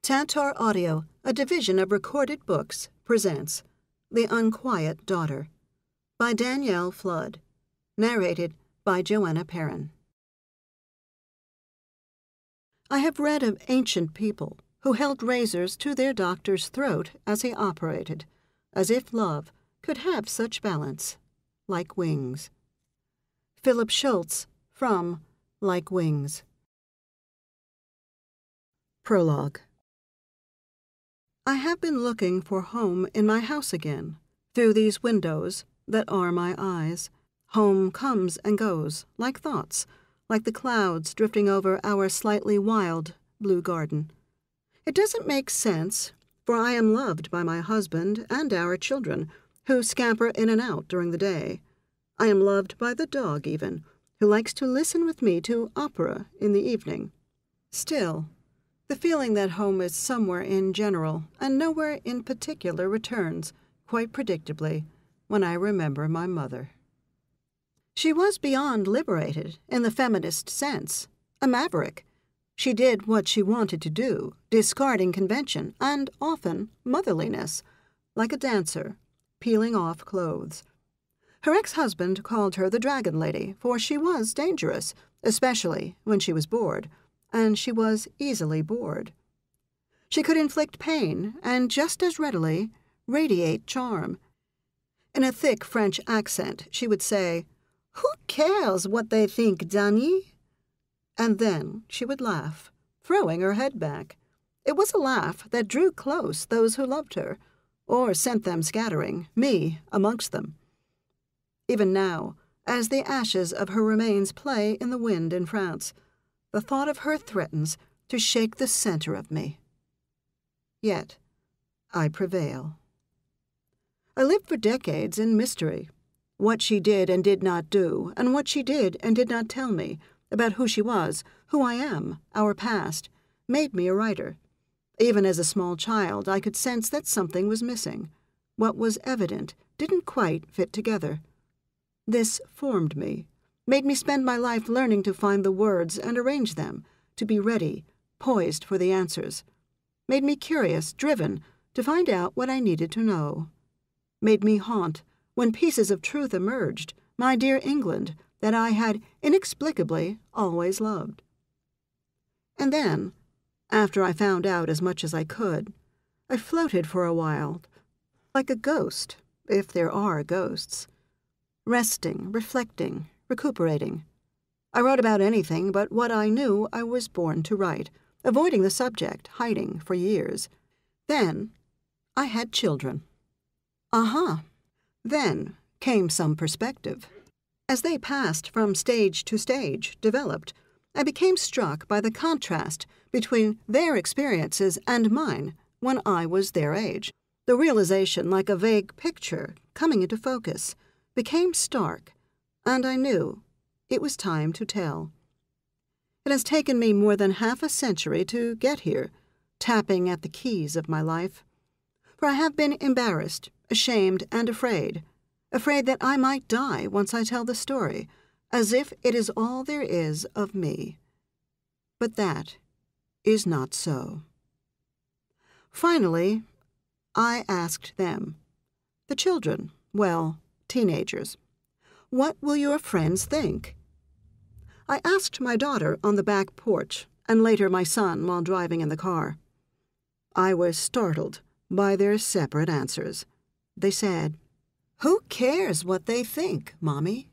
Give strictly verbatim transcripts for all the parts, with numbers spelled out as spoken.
Tantor Audio, a division of Recorded Books, presents The Unquiet Daughter by Danielle Flood, narrated by Joanna Perrin. I have read of ancient people who held razors to their doctor's throat as he operated, as if love could have such balance, like wings. Philip Schultz, from Like Wings. Prologue. I have been looking for home in my house again, through these windows that are my eyes. Home comes and goes, like thoughts, like the clouds drifting over our slightly wild blue garden. It doesn't make sense, for I am loved by my husband and our children, who scamper in and out during the day. I am loved by the dog, even, who likes to listen with me to opera in the evening. Still, the feeling that home is somewhere in general and nowhere in particular returns, quite predictably, when I remember my mother. She was beyond liberated in the feminist sense, a maverick. She did what she wanted to do, discarding convention and, often, motherliness, like a dancer, peeling off clothes. Her ex-husband called her the Dragon Lady, for she was dangerous, especially when she was bored, and she was easily bored. She could inflict pain and just as readily radiate charm. In a thick French accent, she would say, "Who cares what they think, Dani?" And then she would laugh, throwing her head back. It was a laugh that drew close those who loved her, or sent them scattering, me amongst them. Even now, as the ashes of her remains play in the wind in France, the thought of her threatens to shake the center of me. Yet, I prevail. I lived for decades in mystery. What she did and did not do, and what she did and did not tell me, about who she was, who I am, our past, made me a writer. Even as a small child, I could sense that something was missing. What was evident didn't quite fit together. This formed me, made me spend my life learning to find the words and arrange them, to be ready, poised for the answers. Made me curious, driven, to find out what I needed to know. Made me haunt, when pieces of truth emerged, my dear England, that I had inexplicably always loved. And then, after I found out as much as I could, I floated for a while, like a ghost, if there are ghosts, resting, reflecting, recuperating. I wrote about anything but what I knew I was born to write, avoiding the subject, hiding for years. Then I had children. Aha! Then came some perspective. As they passed from stage to stage, developed, I became struck by the contrast between their experiences and mine when I was their age. The realization, like a vague picture coming into focus, became stark, and I knew it was time to tell. It has taken me more than half a century to get here, tapping at the keys of my life. For I have been embarrassed, ashamed, and afraid, afraid that I might die once I tell the story, as if it is all there is of me. But that is not so. Finally, I asked them, the children, well, teenagers, "What will your friends think?" I asked my daughter on the back porch, and later my son while driving in the car. I was startled by their separate answers. They said, "Who cares what they think, Mommy?"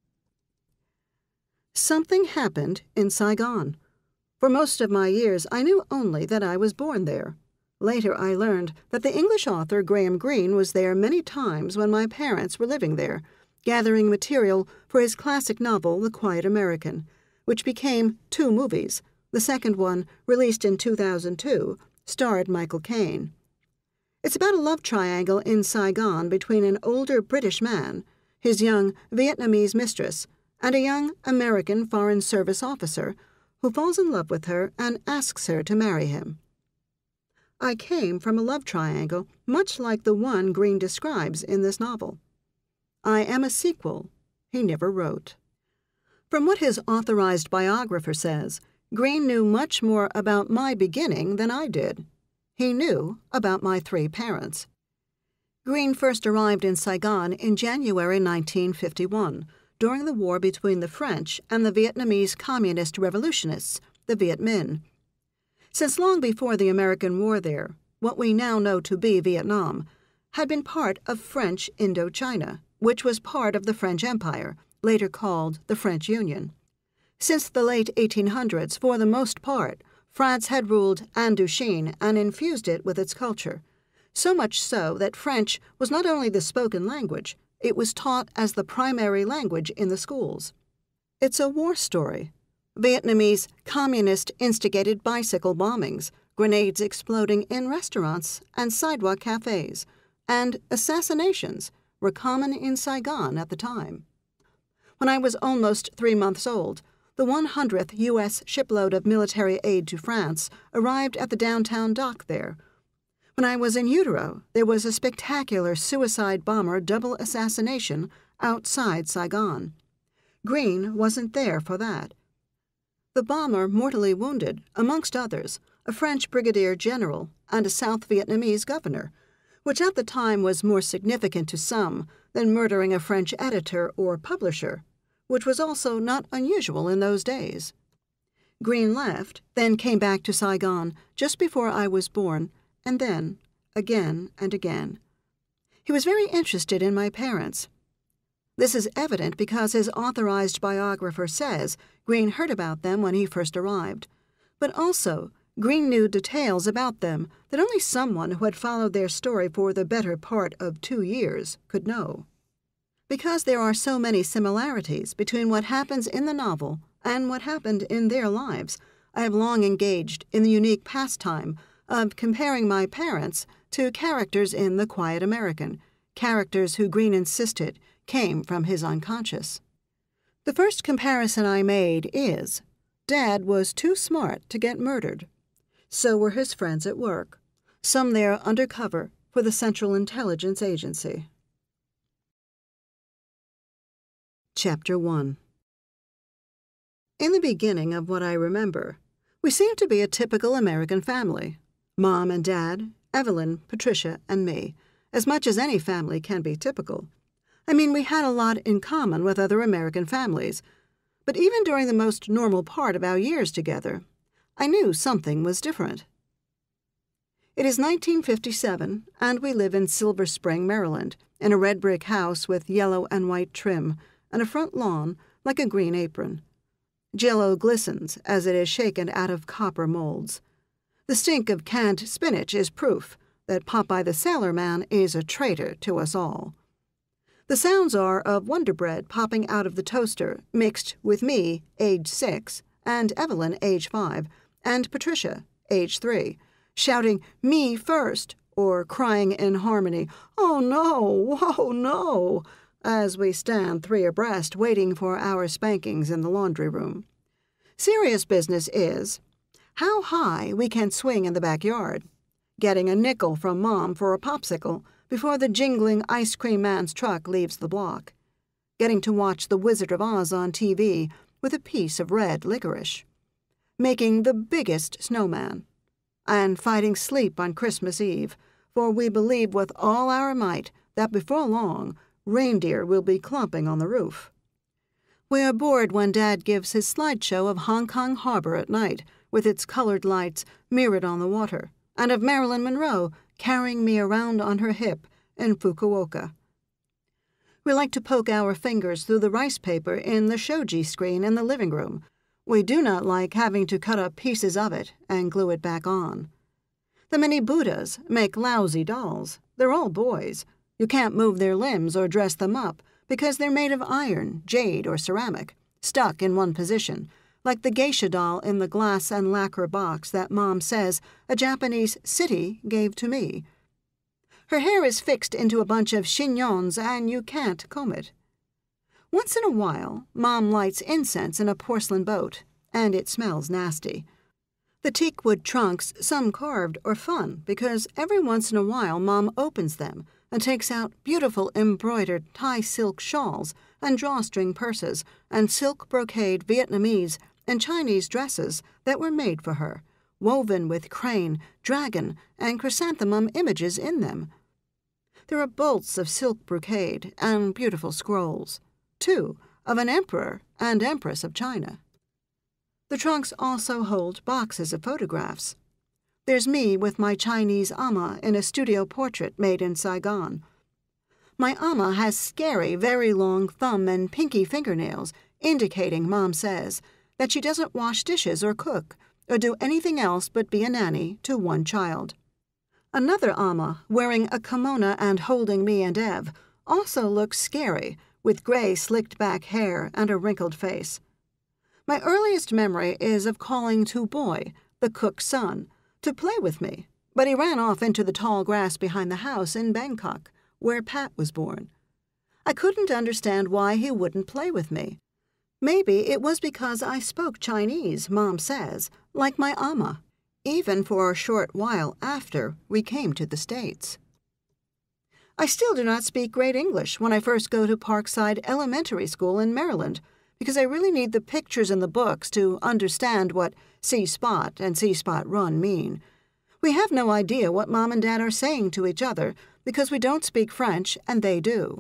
Something happened in Saigon. For most of my years, I knew only that I was born there. Later, I learned that the English author Graham Greene was there many times when my parents were living there, gathering material for his classic novel, The Quiet American, which became two movies. The second one, released in two thousand two, starred Michael Caine. It's about a love triangle in Saigon between an older British man, his young Vietnamese mistress, and a young American Foreign Service officer who falls in love with her and asks her to marry him. I came from a love triangle much like the one Greene describes in this novel. I am a sequel he never wrote. From what his authorized biographer says, Greene knew much more about my beginning than I did, he knew about my three parents. Greene first arrived in Saigon in January nineteen fifty-one, during the war between the French and the Vietnamese communist revolutionists, the Viet Minh. Since long before the American war there, what we now know to be Vietnam had been part of French Indochina, which was part of the French Empire, later called the French Union. Since the late eighteen hundreds, for the most part, France had ruled Indochine and infused it with its culture, so much so that French was not only the spoken language, it was taught as the primary language in the schools. It's a war story. Vietnamese communist-instigated bicycle bombings, grenades exploding in restaurants and sidewalk cafes, and assassinations were common in Saigon at the time. When I was almost three months old, the one hundredth U S shipload of military aid to France arrived at the downtown dock there. When I was in utero, there was a spectacular suicide bomber double assassination outside Saigon. Greene wasn't there for that. The bomber mortally wounded, amongst others, a French brigadier general and a South Vietnamese governor, which at the time was more significant to some than murdering a French editor or publisher, which was also not unusual in those days. Greene left, then came back to Saigon just before I was born, and then, again and again. He was very interested in my parents. This is evident because his authorized biographer says Greene heard about them when he first arrived, but also Greene knew details about them that only someone who had followed their story for the better part of two years could know. Because there are so many similarities between what happens in the novel and what happened in their lives, I have long engaged in the unique pastime of comparing my parents to characters in The Quiet American, characters who Greene insisted came from his unconscious. The first comparison I made is, Dad was too smart to get murdered. So were his friends at work, some there undercover for the Central Intelligence Agency. Chapter one. In the beginning of what I remember, we seemed to be a typical American family. Mom and Dad, Evelyn, Patricia, and me, as much as any family can be typical. I mean, we had a lot in common with other American families, but even during the most normal part of our years together, I knew something was different. It is nineteen fifty-seven, and we live in Silver Spring, Maryland, in a red brick house with yellow and white trim, and a front lawn like a green apron. Jell-O glistens as it is shaken out of copper molds. The stink of canned spinach is proof that Popeye the Sailor Man is a traitor to us all. The sounds are of Wonder Bread popping out of the toaster, mixed with me, age six, and Evelyn, age five, and Patricia, age three, shouting, "Me first," or crying in harmony, "Oh no, oh no," as we stand three abreast waiting for our spankings in the laundry room. Serious business is how high we can swing in the backyard, getting a nickel from Mom for a popsicle before the jingling ice cream man's truck leaves the block, getting to watch The Wizard of Oz on T V with a piece of red licorice, making the biggest snowman, and fighting sleep on Christmas Eve, for we believe with all our might that before long reindeer will be clumping on the roof. We are bored when Dad gives his slideshow of Hong Kong Harbor at night, with its colored lights mirrored on the water, and of Marilyn Monroe carrying me around on her hip in Fukuoka. We like to poke our fingers through the rice paper in the shoji screen in the living room. We do not like having to cut up pieces of it and glue it back on. The many Buddhas make lousy dolls. They're all boys. You can't move their limbs or dress them up because they're made of iron, jade, or ceramic, stuck in one position, like the geisha doll in the glass and lacquer box that Mom says a Japanese city gave to me. Her hair is fixed into a bunch of chignons and you can't comb it. Once in a while, Mom lights incense in a porcelain boat, and it smells nasty. The teakwood trunks some carved or fun because every once in a while Mom opens them and takes out beautiful embroidered Thai silk shawls and drawstring purses and silk brocade Vietnamese and Chinese dresses that were made for her, woven with crane, dragon, and chrysanthemum images in them. There are bolts of silk brocade and beautiful scrolls, too, of an emperor and empress of China. The trunks also hold boxes of photographs. There's me with my Chinese ama in a studio portrait made in Saigon. My ama has scary, very long thumb and pinky fingernails, indicating, Mom says, that she doesn't wash dishes or cook, or do anything else but be a nanny to one child. Another ama, wearing a kimono and holding me and Ev, also looks scary, with gray slicked-back hair and a wrinkled face. My earliest memory is of calling to Boy, the cook's son, to play with me, but he ran off into the tall grass behind the house in Bangkok, where Pat was born. I couldn't understand why he wouldn't play with me. Maybe it was because I spoke Chinese, Mom says, like my ama, even for a short while after we came to the States. I still do not speak great English when I first go to Parkside Elementary School in Maryland, because I really need the pictures in the books to understand what see spot and see spot run mean. We have no idea what Mom and Dad are saying to each other because we don't speak French and they do.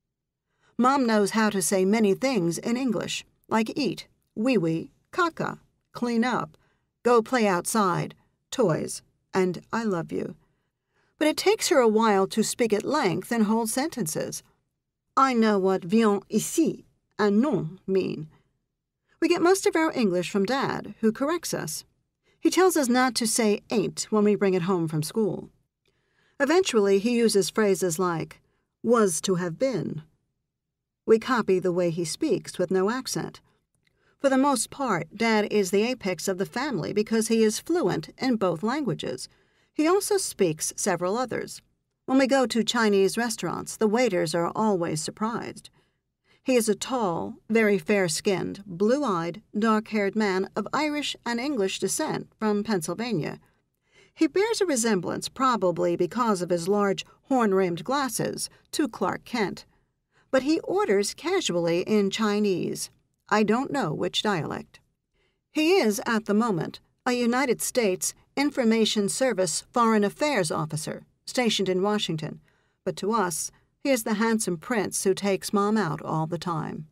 Mom knows how to say many things in English, like eat, wee-wee, caca, clean up, go play outside, toys, and I love you. But it takes her a while to speak at length in whole sentences. I know what viens ici and non mean. We get most of our English from Dad, who corrects us. He tells us not to say ain't when we bring it home from school. Eventually, he uses phrases like, was to have been. We copy the way he speaks with no accent. For the most part, Dad is the apex of the family because he is fluent in both languages. He also speaks several others. When we go to Chinese restaurants, the waiters are always surprised. He is a tall, very fair-skinned, blue-eyed, dark-haired man of Irish and English descent from Pennsylvania. He bears a resemblance, probably because of his large, horn-rimmed glasses, to Clark Kent. But he orders casually in Chinese. I don't know which dialect. He is, at the moment, a United States Information Service Foreign Affairs officer stationed in Washington, but to us, he is the handsome prince who takes Mom out all the time.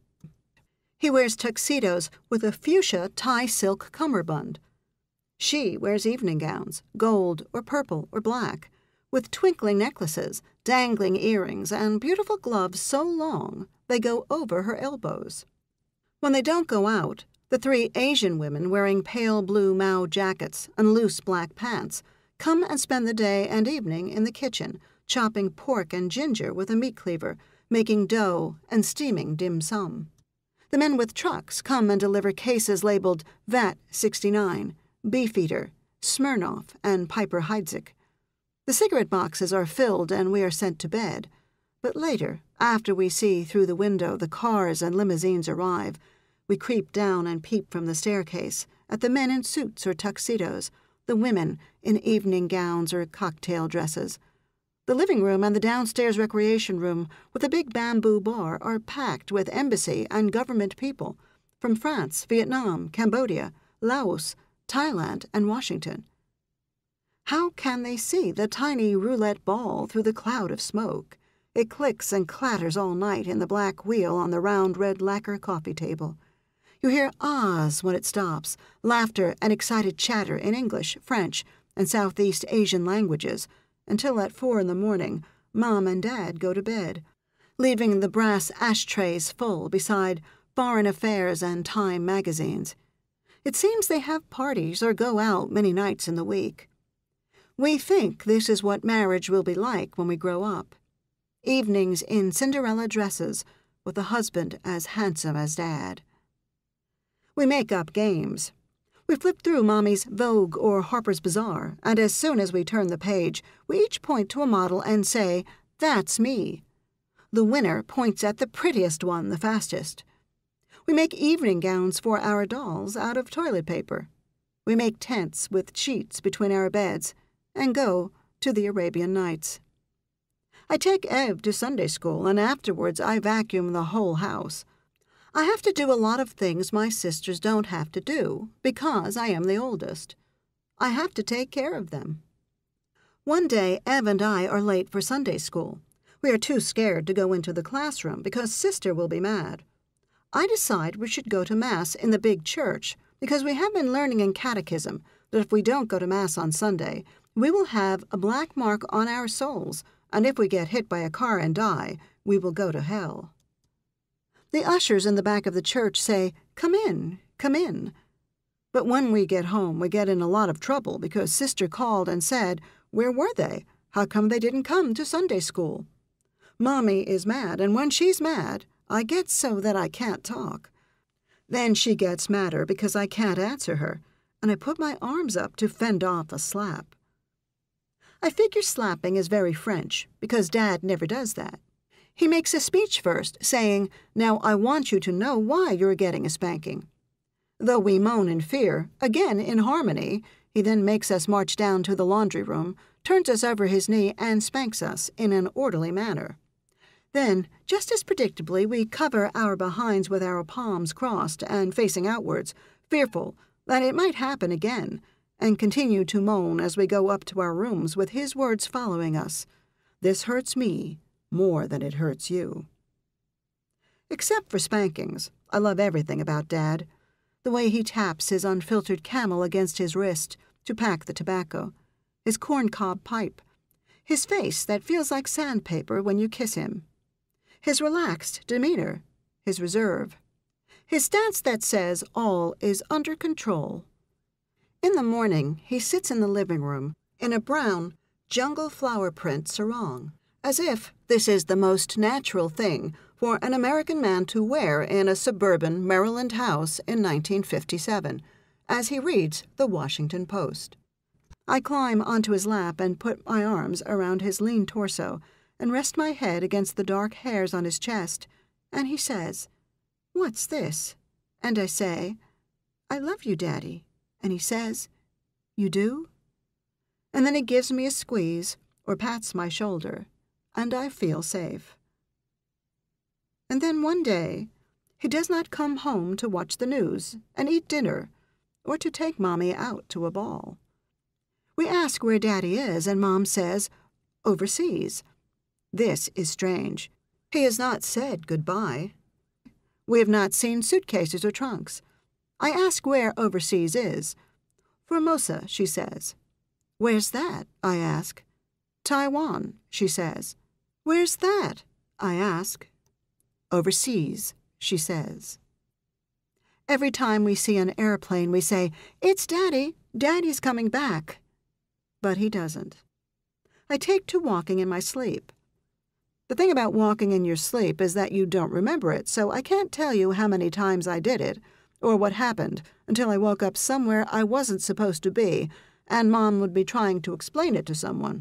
He wears tuxedos with a fuchsia tie silk cummerbund. She wears evening gowns, gold or purple or black, with twinkling necklaces, dangling earrings, and beautiful gloves so long they go over her elbows. When they don't go out, the three Asian women wearing pale blue Mao jackets and loose black pants come and spend the day and evening in the kitchen, chopping pork and ginger with a meat cleaver, making dough and steaming dim sum. The men with trucks come and deliver cases labeled V A T sixty-nine, Beefeater, Smirnoff, and Piper Heidsieck. The cigarette boxes are filled and we are sent to bed. But later, after we see through the window the cars and limousines arrive, we creep down and peep from the staircase at the men in suits or tuxedos, the women in evening gowns or cocktail dresses. The living room and the downstairs recreation room with a big bamboo bar are packed with embassy and government people from France, Vietnam, Cambodia, Laos, Thailand, and Washington. How can they see the tiny roulette ball through the cloud of smoke? It clicks and clatters all night in the black wheel on the round red lacquer coffee table. You hear ahs when it stops, laughter and excited chatter in English, French, and Southeast Asian languages, until at four in the morning, Mom and Dad go to bed, leaving the brass ashtrays full beside Foreign Affairs and Time magazines. It seems they have parties or go out many nights in the week. We think this is what marriage will be like when we grow up. Evenings in Cinderella dresses, with a husband as handsome as Dad. We make up games. We flip through Mommy's Vogue or Harper's Bazaar, and as soon as we turn the page, we each point to a model and say, "That's me." The winner points at the prettiest one the fastest. We make evening gowns for our dolls out of toilet paper. We make tents with sheets between our beds and go to the Arabian Nights. I take Ev to Sunday school, and afterwards I vacuum the whole house. I have to do a lot of things my sisters don't have to do, because I am the oldest. I have to take care of them. One day, Ev and I are late for Sunday school. We are too scared to go into the classroom because Sister will be mad. I decide we should go to Mass in the big church because we have been learning in catechism that if we don't go to Mass on Sunday, we will have a black mark on our souls, and if we get hit by a car and die, we will go to hell. The ushers in the back of the church say, "Come in, come in." But when we get home, we get in a lot of trouble because Sister called and said, "Where were they? How come they didn't come to Sunday school?" Mommy is mad, and when she's mad, I get so that I can't talk. Then she gets madder because I can't answer her, and I put my arms up to fend off a slap. I figure slapping is very French, because Dad never does that. He makes a speech first, saying, "Now I want you to know why you're getting a spanking." Though we moan in fear, again in harmony, he then makes us march down to the laundry room, turns us over his knee, and spanks us in an orderly manner. Then, just as predictably, we cover our behinds with our palms crossed and facing outwards, fearful that it might happen again, and continue to moan as we go up to our rooms with his words following us. "This hurts me more than it hurts you." Except for spankings, I love everything about Dad. The way he taps his unfiltered Camel against his wrist to pack the tobacco, his corncob pipe, his face that feels like sandpaper when you kiss him, his relaxed demeanor, his reserve, his stance that says all is under control. In the morning, he sits in the living room in a brown jungle flower print sarong, as if this is the most natural thing for an American man to wear in a suburban Maryland house in nineteen fifty-seven, as he reads the Washington Post. I climb onto his lap and put my arms around his lean torso and rest my head against the dark hairs on his chest, and he says, "What's this?" And I say, "I love you, Daddy." And he says, "You do?" And then he gives me a squeeze or pats my shoulder, and I feel safe. And then one day, he does not come home to watch the news and eat dinner or to take Mommy out to a ball. We ask where Daddy is, and Mom says, "Overseas." This is strange. He has not said goodbye. We have not seen suitcases or trunks. I ask where overseas is. "Formosa," she says. "Where's that?" I ask. "Taiwan," she says. "Where's that?" I ask. "Overseas," she says. Every time we see an airplane, we say, "It's Daddy. Daddy's coming back." But he doesn't. I take to walking in my sleep. The thing about walking in your sleep is that you don't remember it, so I can't tell you how many times I did it, or what happened, until I woke up somewhere I wasn't supposed to be, and Mom would be trying to explain it to someone.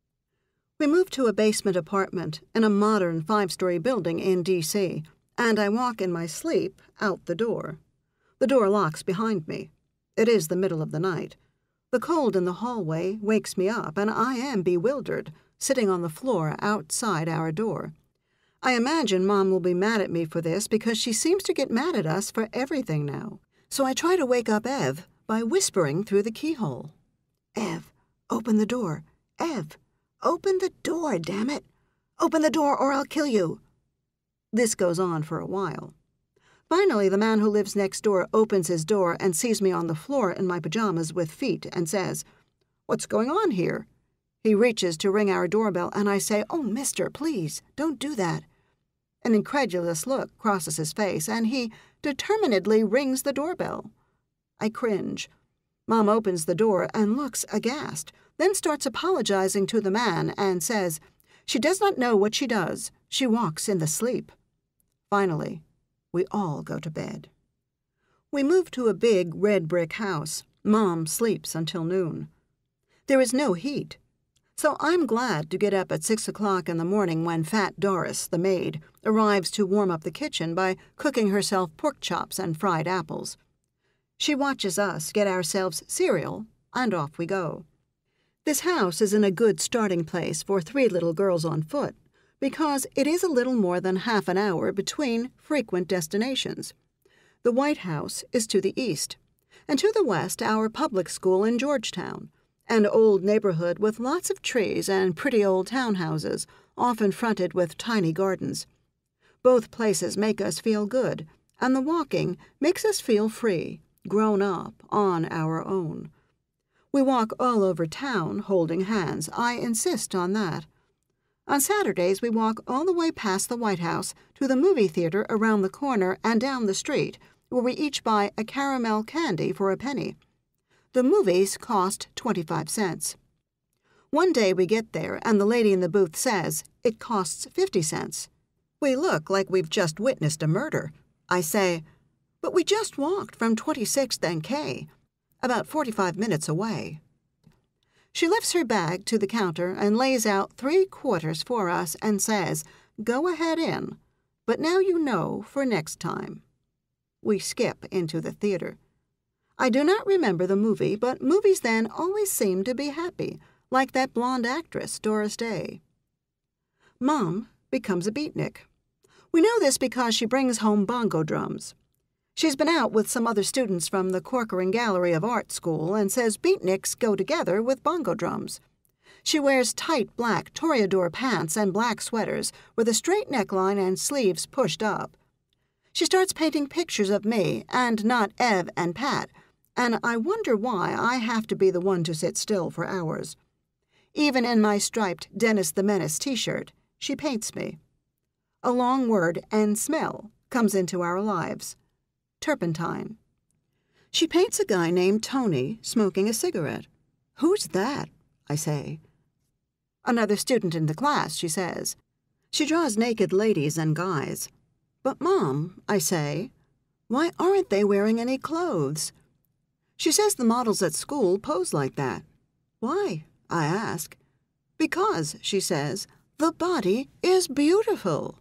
We moved to a basement apartment in a modern five-story building in D C, and I walk in my sleep out the door. The door locks behind me. It is the middle of the night. The cold in the hallway wakes me up, and I am bewildered, sitting on the floor outside our door. I imagine Mom will be mad at me for this because she seems to get mad at us for everything now. So I try to wake up Ev by whispering through the keyhole. "Ev, open the door. Ev, open the door, damn it. Open the door or I'll kill you." This goes on for a while. Finally, the man who lives next door opens his door and sees me on the floor in my pajamas with feet and says, "What's going on here?" He reaches to ring our doorbell, and I say, "Oh, mister, please, don't do that." An incredulous look crosses his face, and he determinedly rings the doorbell. I cringe. Mom opens the door and looks aghast, then starts apologizing to the man and says, "She does not know what she does. She walks in the sleep." Finally, we all go to bed. We move to a big red brick house. Mom sleeps until noon. There is no heat. So I'm glad to get up at six o'clock in the morning when Fat Doris, the maid, arrives to warm up the kitchen by cooking herself pork chops and fried apples. She watches us get ourselves cereal, and off we go. This house is in a good starting place for three little girls on foot, because it is a little more than half an hour between frequent destinations. The White House is to the east. and to the west our public school in Georgetown, an old neighborhood with lots of trees and pretty old townhouses, often fronted with tiny gardens. Both places make us feel good, and the walking makes us feel free, grown up, on our own. We walk all over town, holding hands. I insist on that. On Saturdays, we walk all the way past the White House to the movie theater around the corner and down the street, where we each buy a caramel candy for a penny. The movies cost twenty-five cents. One day we get there, and the lady in the booth says it costs fifty cents. We look like we've just witnessed a murder. I say, but we just walked from twenty-sixth and K, about forty-five minutes away. She lifts her bag to the counter and lays out three quarters for us and says, "Go ahead in, but now you know for next time." We skip into the theater. I do not remember the movie, but movies then always seem to be happy, like that blonde actress, Doris Day. Mom becomes a beatnik. We know this because she brings home bongo drums. She's been out with some other students from the Corcoran Gallery of Art School and says beatniks go together with bongo drums. She wears tight black toreador pants and black sweaters with a straight neckline and sleeves pushed up. She starts painting pictures of me and not Ev and Pat, and I wonder why I have to be the one to sit still for hours. Even in my striped Dennis the Menace t-shirt, she paints me. A long word and smell comes into our lives. Turpentine. She paints a guy named Tony smoking a cigarette. "Who's that?" I say. "Another student in the class," she says. She draws naked ladies and guys. "But, Mom," I say, "why aren't they wearing any clothes?" She says the models at school pose like that. "Why?" I ask. "Because," she says, "the body is beautiful."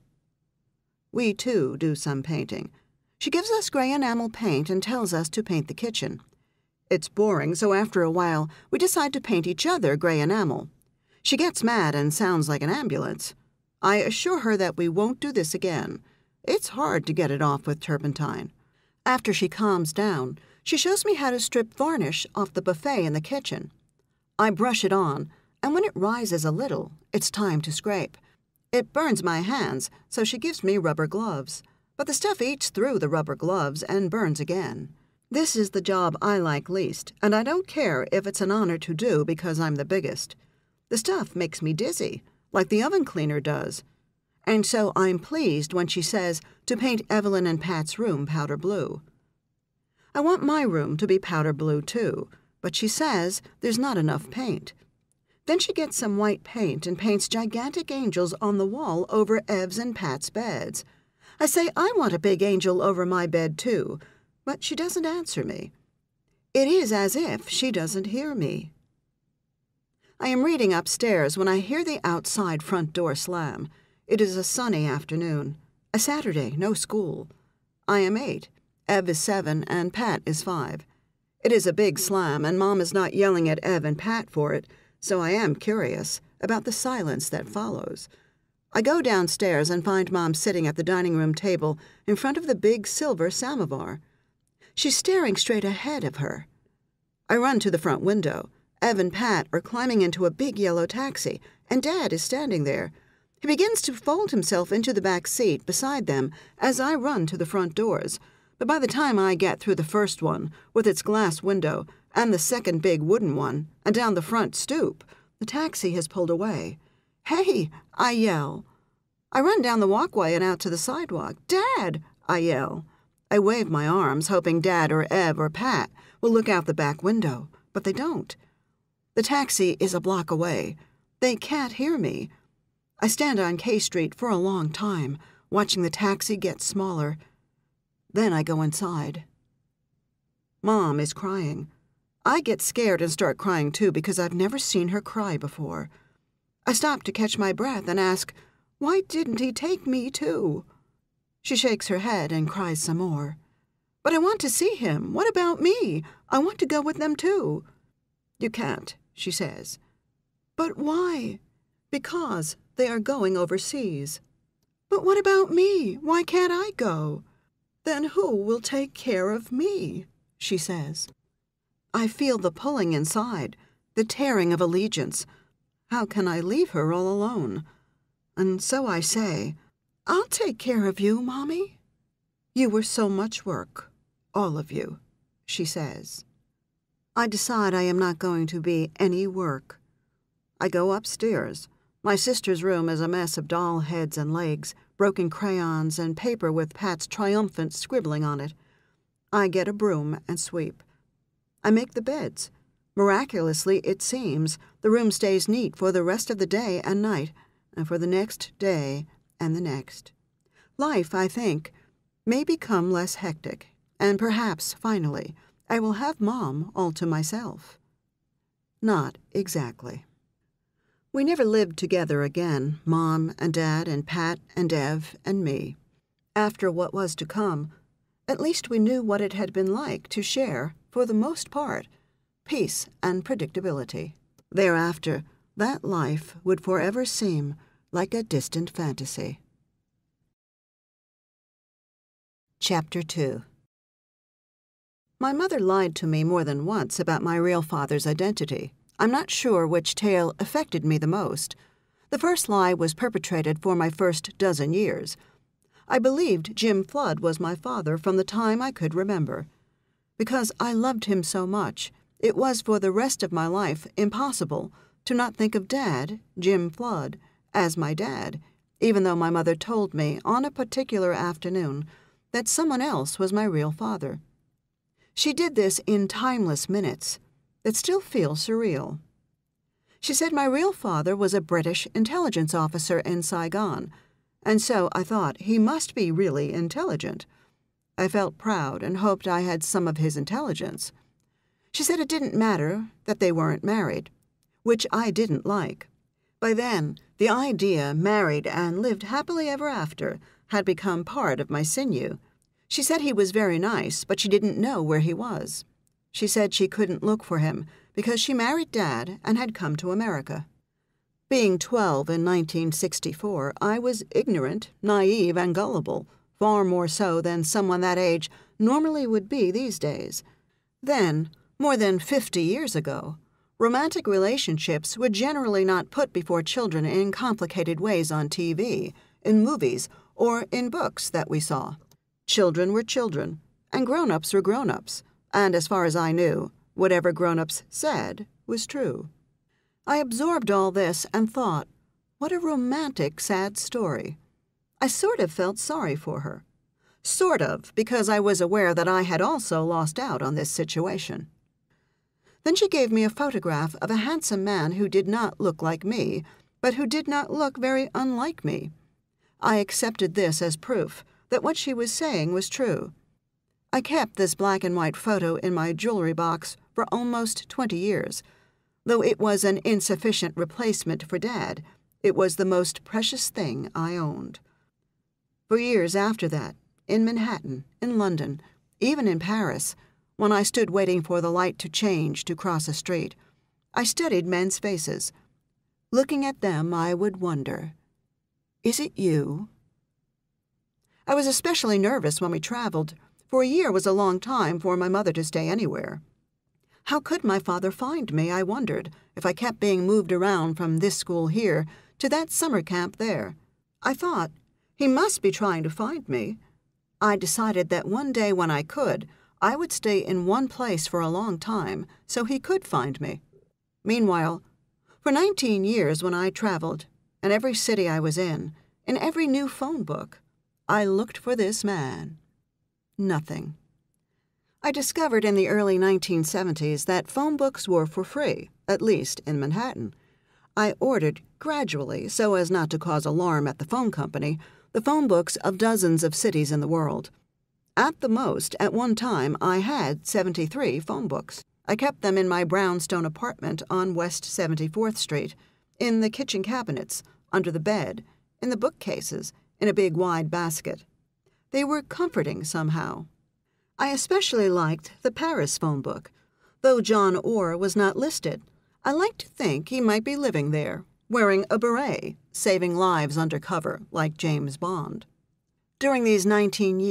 We, too, do some painting. She gives us gray enamel paint and tells us to paint the kitchen. It's boring, so after a while, we decide to paint each other gray enamel. She gets mad and sounds like an ambulance. I assure her that we won't do this again. It's hard to get it off with turpentine. After she calms down, she shows me how to strip varnish off the buffet in the kitchen. I brush it on, and when it rises a little, it's time to scrape. It burns my hands, so she gives me rubber gloves. But the stuff eats through the rubber gloves and burns again. This is the job I like least, and I don't care if it's an honor to do because I'm the biggest. The stuff makes me dizzy, like the oven cleaner does. And so I'm pleased when she says to paint Evelyn and Pat's room powder blue. I want my room to be powder blue too, but she says there's not enough paint. Then she gets some white paint and paints gigantic angels on the wall over Ev's and Pat's beds. I say I want a big angel over my bed too, but she doesn't answer me. It is as if she doesn't hear me. I am reading upstairs when I hear the outside front door slam. It is a sunny afternoon. A Saturday, no school. I am eight. Ev is seven, and Pat is five. It is a big slam, and Mom is not yelling at Ev and Pat for it, so I am curious about the silence that follows. I go downstairs and find Mom sitting at the dining room table in front of the big silver samovar. She's staring straight ahead of her. I run to the front window. Ev and Pat are climbing into a big yellow taxi, and Dad is standing there. He begins to fold himself into the back seat beside them as I run to the front doors. But by the time I get through the first one, with its glass window, and the second big wooden one, and down the front stoop, the taxi has pulled away. "Hey!" I yell. I run down the walkway and out to the sidewalk. "Dad!" I yell. I wave my arms, hoping Dad or Ev or Pat will look out the back window, but they don't. The taxi is a block away. They can't hear me. I stand on K Street for a long time, watching the taxi get smaller. Then I go inside. Mom is crying. I get scared and start crying too because I've never seen her cry before. I stop to catch my breath and ask, "Why didn't he take me too?" She shakes her head and cries some more. "But I want to see him. What about me? I want to go with them too." "You can't," she says. "But why?" "Because they are going overseas." "But what about me? Why can't I go?" "Then who will take care of me?" she says. I feel the pulling inside, the tearing of allegiance. How can I leave her all alone? And so I say, I'll take care of you, Mommy. You were so much work, all of you, she says. I decide I am not going to be any work. I go upstairs. My sister's room is a mess of doll heads and legs, broken crayons, and paper with Pat's triumphant scribbling on it. I get a broom and sweep. I make the beds. Miraculously, it seems, the room stays neat for the rest of the day and night, and for the next day and the next. Life, I think, may become less hectic, and perhaps, finally, I will have Mom all to myself. Not exactly. We never lived together again, Mom and Dad and Pat and Ev and me. After what was to come, at least we knew what it had been like to share, for the most part, peace and predictability. Thereafter, that life would forever seem like a distant fantasy. Chapter two. My mother lied to me more than once about my real father's identity. I'm not sure which tale affected me the most. The first lie was perpetrated for my first dozen years. I believed Jim Flood was my father from the time I could remember. Because I loved him so much, it was for the rest of my life impossible to not think of Dad, Jim Flood, as my dad, even though my mother told me on a particular afternoon that someone else was my real father. She did this in timeless minutes that still feel surreal. She said my real father was a British intelligence officer in Saigon, and so I thought he must be really intelligent. I felt proud and hoped I had some of his intelligence. She said it didn't matter that they weren't married, which I didn't like. By then, the idea married and lived happily ever after had become part of my sinew. She said he was very nice, but she didn't know where he was. She said she couldn't look for him because she married Dad and had come to America. Being twelve in nineteen sixty-four, I was ignorant, naive, and gullible, far more so than someone that age normally would be these days. Then, more than fifty years ago, romantic relationships were generally not put before children in complicated ways on T V, in movies, or in books that we saw. Children were children, and grown-ups were grown-ups, and as far as I knew, whatever grown-ups said was true. I absorbed all this and thought, what a romantic, sad story. I sort of felt sorry for her. Sort of, because I was aware that I had also lost out on this situation. Then she gave me a photograph of a handsome man who did not look like me, but who did not look very unlike me. I accepted this as proof that what she was saying was true. I kept this black and white photo in my jewelry box for almost twenty years. Though it was an insufficient replacement for Dad, it was the most precious thing I owned. For years after that, in Manhattan, in London, even in Paris, when I stood waiting for the light to change to cross a street, I studied men's faces. Looking at them, I would wonder, is it you? I was especially nervous when we traveled, for a year was a long time for my mother to stay anywhere. How could my father find me, I wondered, if I kept being moved around from this school here to that summer camp there? I thought, he must be trying to find me. I decided that one day when I could, I would stay in one place for a long time so he could find me. Meanwhile, for nineteen years when I traveled, in every city I was in, in every new phone book, I looked for this man. Nothing. I discovered in the early nineteen seventies that phone books were for free, at least in Manhattan. I ordered, gradually, so as not to cause alarm at the phone company, the phone books of dozens of cities in the world. At the most, at one time, I had seventy-three phone books. I kept them in my brownstone apartment on West seventy-fourth Street, in the kitchen cabinets, under the bed, in the bookcases, in a big wide basket. They were comforting somehow. I especially liked the Paris phone book. Though John Orr was not listed, I liked to think he might be living there, wearing a beret, saving lives under cover, like James Bond. During these nineteen years,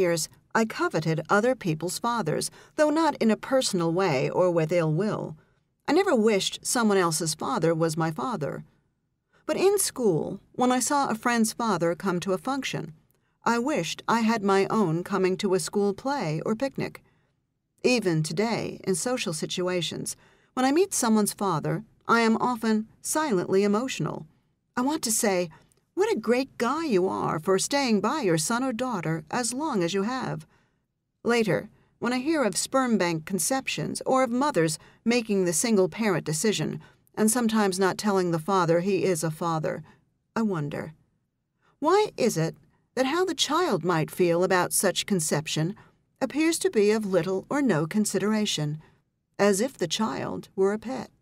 I coveted other people's fathers, though not in a personal way or with ill will. I never wished someone else's father was my father. But in school, when I saw a friend's father come to a function, I wished I had my own coming to a school play or picnic. Even today, in social situations, when I meet someone's father, I am often silently emotional. I want to say, "What a great guy you are for staying by your son or daughter as long as you have." Later, when I hear of sperm bank conceptions or of mothers making the single-parent decision and sometimes not telling the father he is a father, I wonder, why is it that how the child might feel about such conception appears to be of little or no consideration, as if the child were a pet?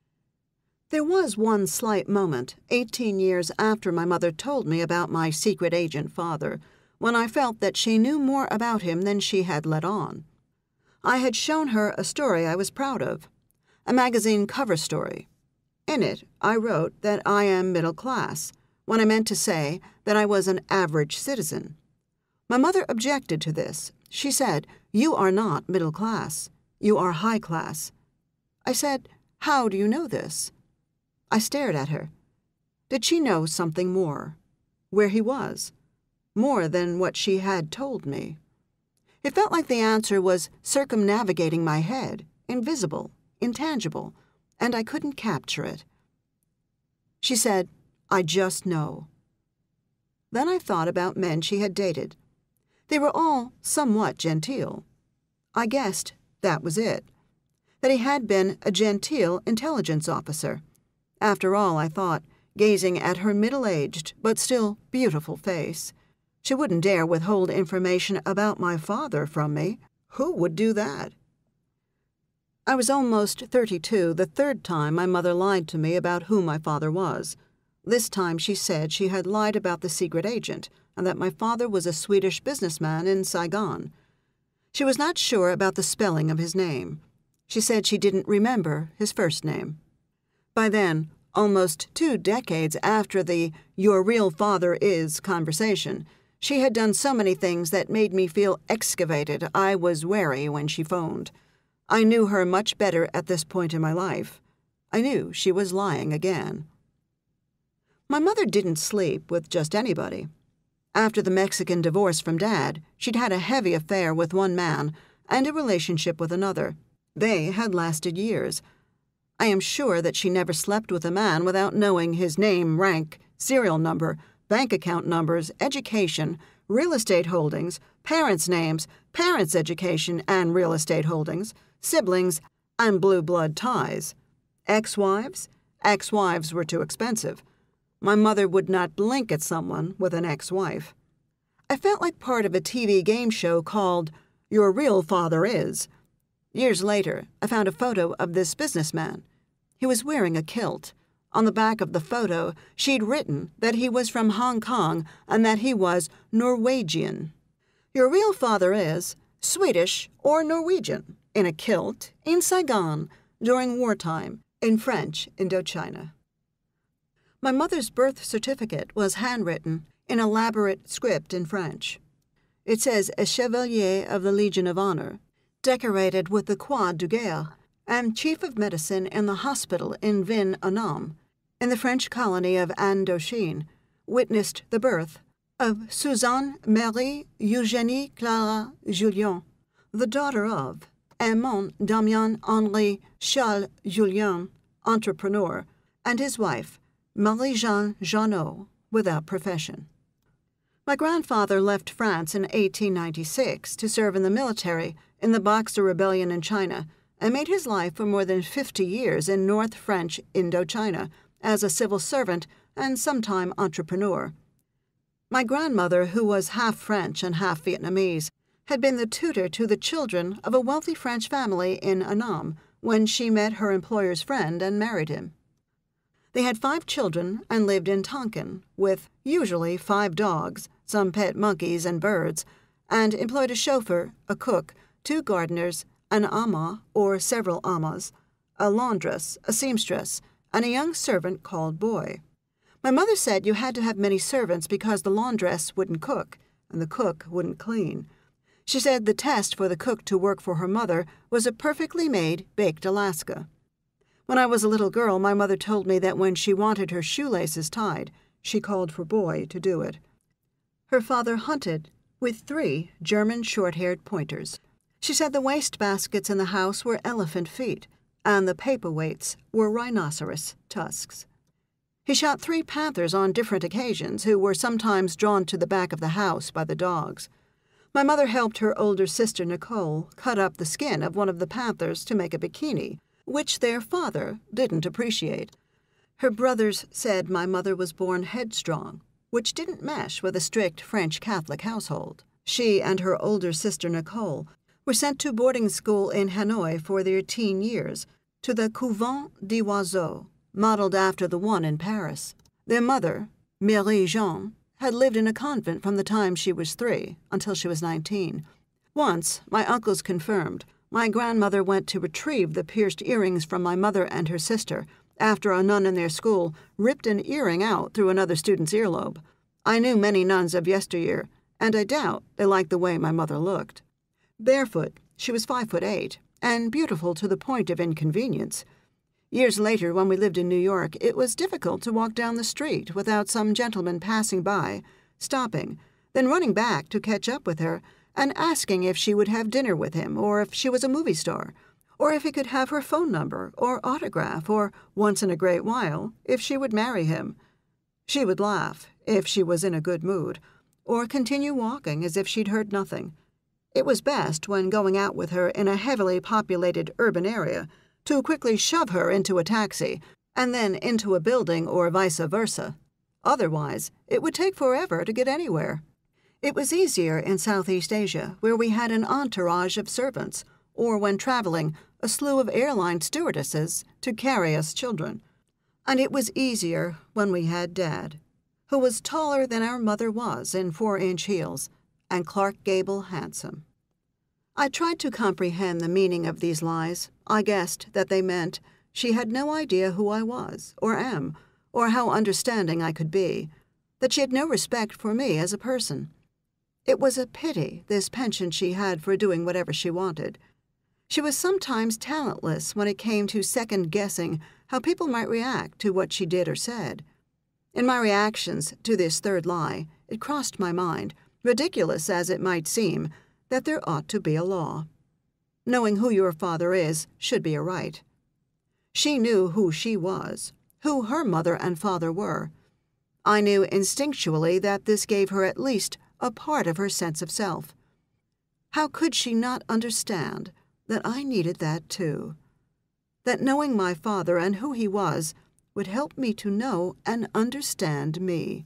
There was one slight moment, eighteen years after my mother told me about my secret agent father, when I felt that she knew more about him than she had let on. I had shown her a story I was proud of, a magazine cover story. In it, I wrote that I am middle class, when I meant to say that I was an average citizen. My mother objected to this. She said, "You are not middle class. You are high class." I said, "How do you know this?" I stared at her. Did she know something more? Where he was? More than what she had told me. It felt like the answer was circumnavigating my head, invisible, intangible, and I couldn't capture it. She said, "I just know." Then I thought about men she had dated. They were all somewhat genteel. I guessed that was it, that he had been a genteel intelligence officer. After all, I thought, gazing at her middle-aged but still beautiful face, she wouldn't dare withhold information about my father from me. Who would do that? I was almost thirty-two the third time my mother lied to me about who my father was. This time she said she had lied about the secret agent and that my father was a Swedish businessman in Saigon. She was not sure about the spelling of his name. She said she didn't remember his first name. By then, almost two decades after the "your real father is" conversation, she had done so many things that made me feel excavated I was wary when she phoned. I knew her much better at this point in my life. I knew she was lying again. My mother didn't sleep with just anybody. After the Mexican divorce from Dad, she'd had a heavy affair with one man and a relationship with another. They had lasted years. I am sure that she never slept with a man without knowing his name, rank, serial number, bank account numbers, education, real estate holdings, parents' names, parents' education and real estate holdings, siblings, and blue blood ties. Ex-wives? Ex-wives were too expensive. My mother would not blink at someone with an ex-wife. I felt like part of a T V game show called Your Real Father Is. Years later, I found a photo of this businessman. He was wearing a kilt. On the back of the photo, she'd written that he was from Hong Kong and that he was Norwegian. Your real father is Swedish or Norwegian, in a kilt, in Saigon, during wartime, in French Indochina. My mother's birth certificate was handwritten in elaborate script in French. It says a Chevalier of the Legion of Honor, decorated with the Croix de Guerre, and Chief of Medicine in the hospital in Vietnam, in the French colony of Indochine, witnessed the birth of Suzanne Marie Eugénie Clara Julien, the daughter of Aimant Damien Henri Charles Julien, entrepreneur, and his wife, Marie-Jeanne Jeannot, without profession. My grandfather left France in eighteen ninety-six to serve in the military in the Boxer Rebellion in China and made his life for more than fifty years in North French Indochina as a civil servant and sometime entrepreneur. My grandmother, who was half French and half Vietnamese, had been the tutor to the children of a wealthy French family in Annam when she met her employer's friend and married him. They had five children and lived in Tonkin, with usually five dogs, some pet monkeys and birds, and employed a chauffeur, a cook, two gardeners, an ama or several amas, a laundress, a seamstress, and a young servant called Boy. My mother said you had to have many servants because the laundress wouldn't cook, and the cook wouldn't clean. She said the test for the cook to work for her mother was a perfectly made baked Alaska. When I was a little girl, my mother told me that when she wanted her shoelaces tied, she called for Boy to do it. Her father hunted with three German short-haired pointers. She said the waste-baskets in the house were elephant feet, and the paperweights were rhinoceros tusks. He shot three panthers on different occasions who were sometimes drawn to the back of the house by the dogs. My mother helped her older sister Nicole cut up the skin of one of the panthers to make a bikini, which their father didn't appreciate. Her brothers said my mother was born headstrong, which didn't mesh with a strict French Catholic household. She and her older sister Nicole were sent to boarding school in Hanoi for their teen years, to the convent des oiseaux, modeled after the one in Paris. Their mother, Marie Jean, had lived in a convent from the time she was three until she was nineteen. Once, my uncles confirmed, my grandmother went to retrieve the pierced earrings from my mother and her sister after a nun in their school ripped an earring out through another student's earlobe. I knew many nuns of yesteryear, and I doubt they liked the way my mother looked. Barefoot, she was five foot eight, and beautiful to the point of inconvenience. Years later, when we lived in New York, it was difficult to walk down the street without some gentleman passing by, stopping, then running back to catch up with her, and asking if she would have dinner with him, or if she was a movie star, or if he could have her phone number or autograph, or, once in a great while, if she would marry him. She would laugh, if she was in a good mood, or continue walking as if she'd heard nothing. It was best, when going out with her in a heavily populated urban area, to quickly shove her into a taxi, and then into a building or vice versa. Otherwise, it would take forever to get anywhere. It was easier in Southeast Asia, where we had an entourage of servants, or when traveling, a slew of airline stewardesses to carry us children. And it was easier when we had Dad, who was taller than our mother was in four-inch heels, and Clark Gable handsome. I tried to comprehend the meaning of these lies. I guessed that they meant she had no idea who I was, or am, or how understanding I could be, that she had no respect for me as a person. It was a pity, this penchant she had for doing whatever she wanted. She was sometimes talentless when it came to second-guessing how people might react to what she did or said. In my reactions to this third lie, it crossed my mind, ridiculous as it might seem, that there ought to be a law. Knowing who your father is should be a right. She knew who she was, who her mother and father were. I knew instinctually that this gave her at least a part of her sense of self. How could she not understand that I needed that too? That knowing my father and who he was would help me to know and understand me.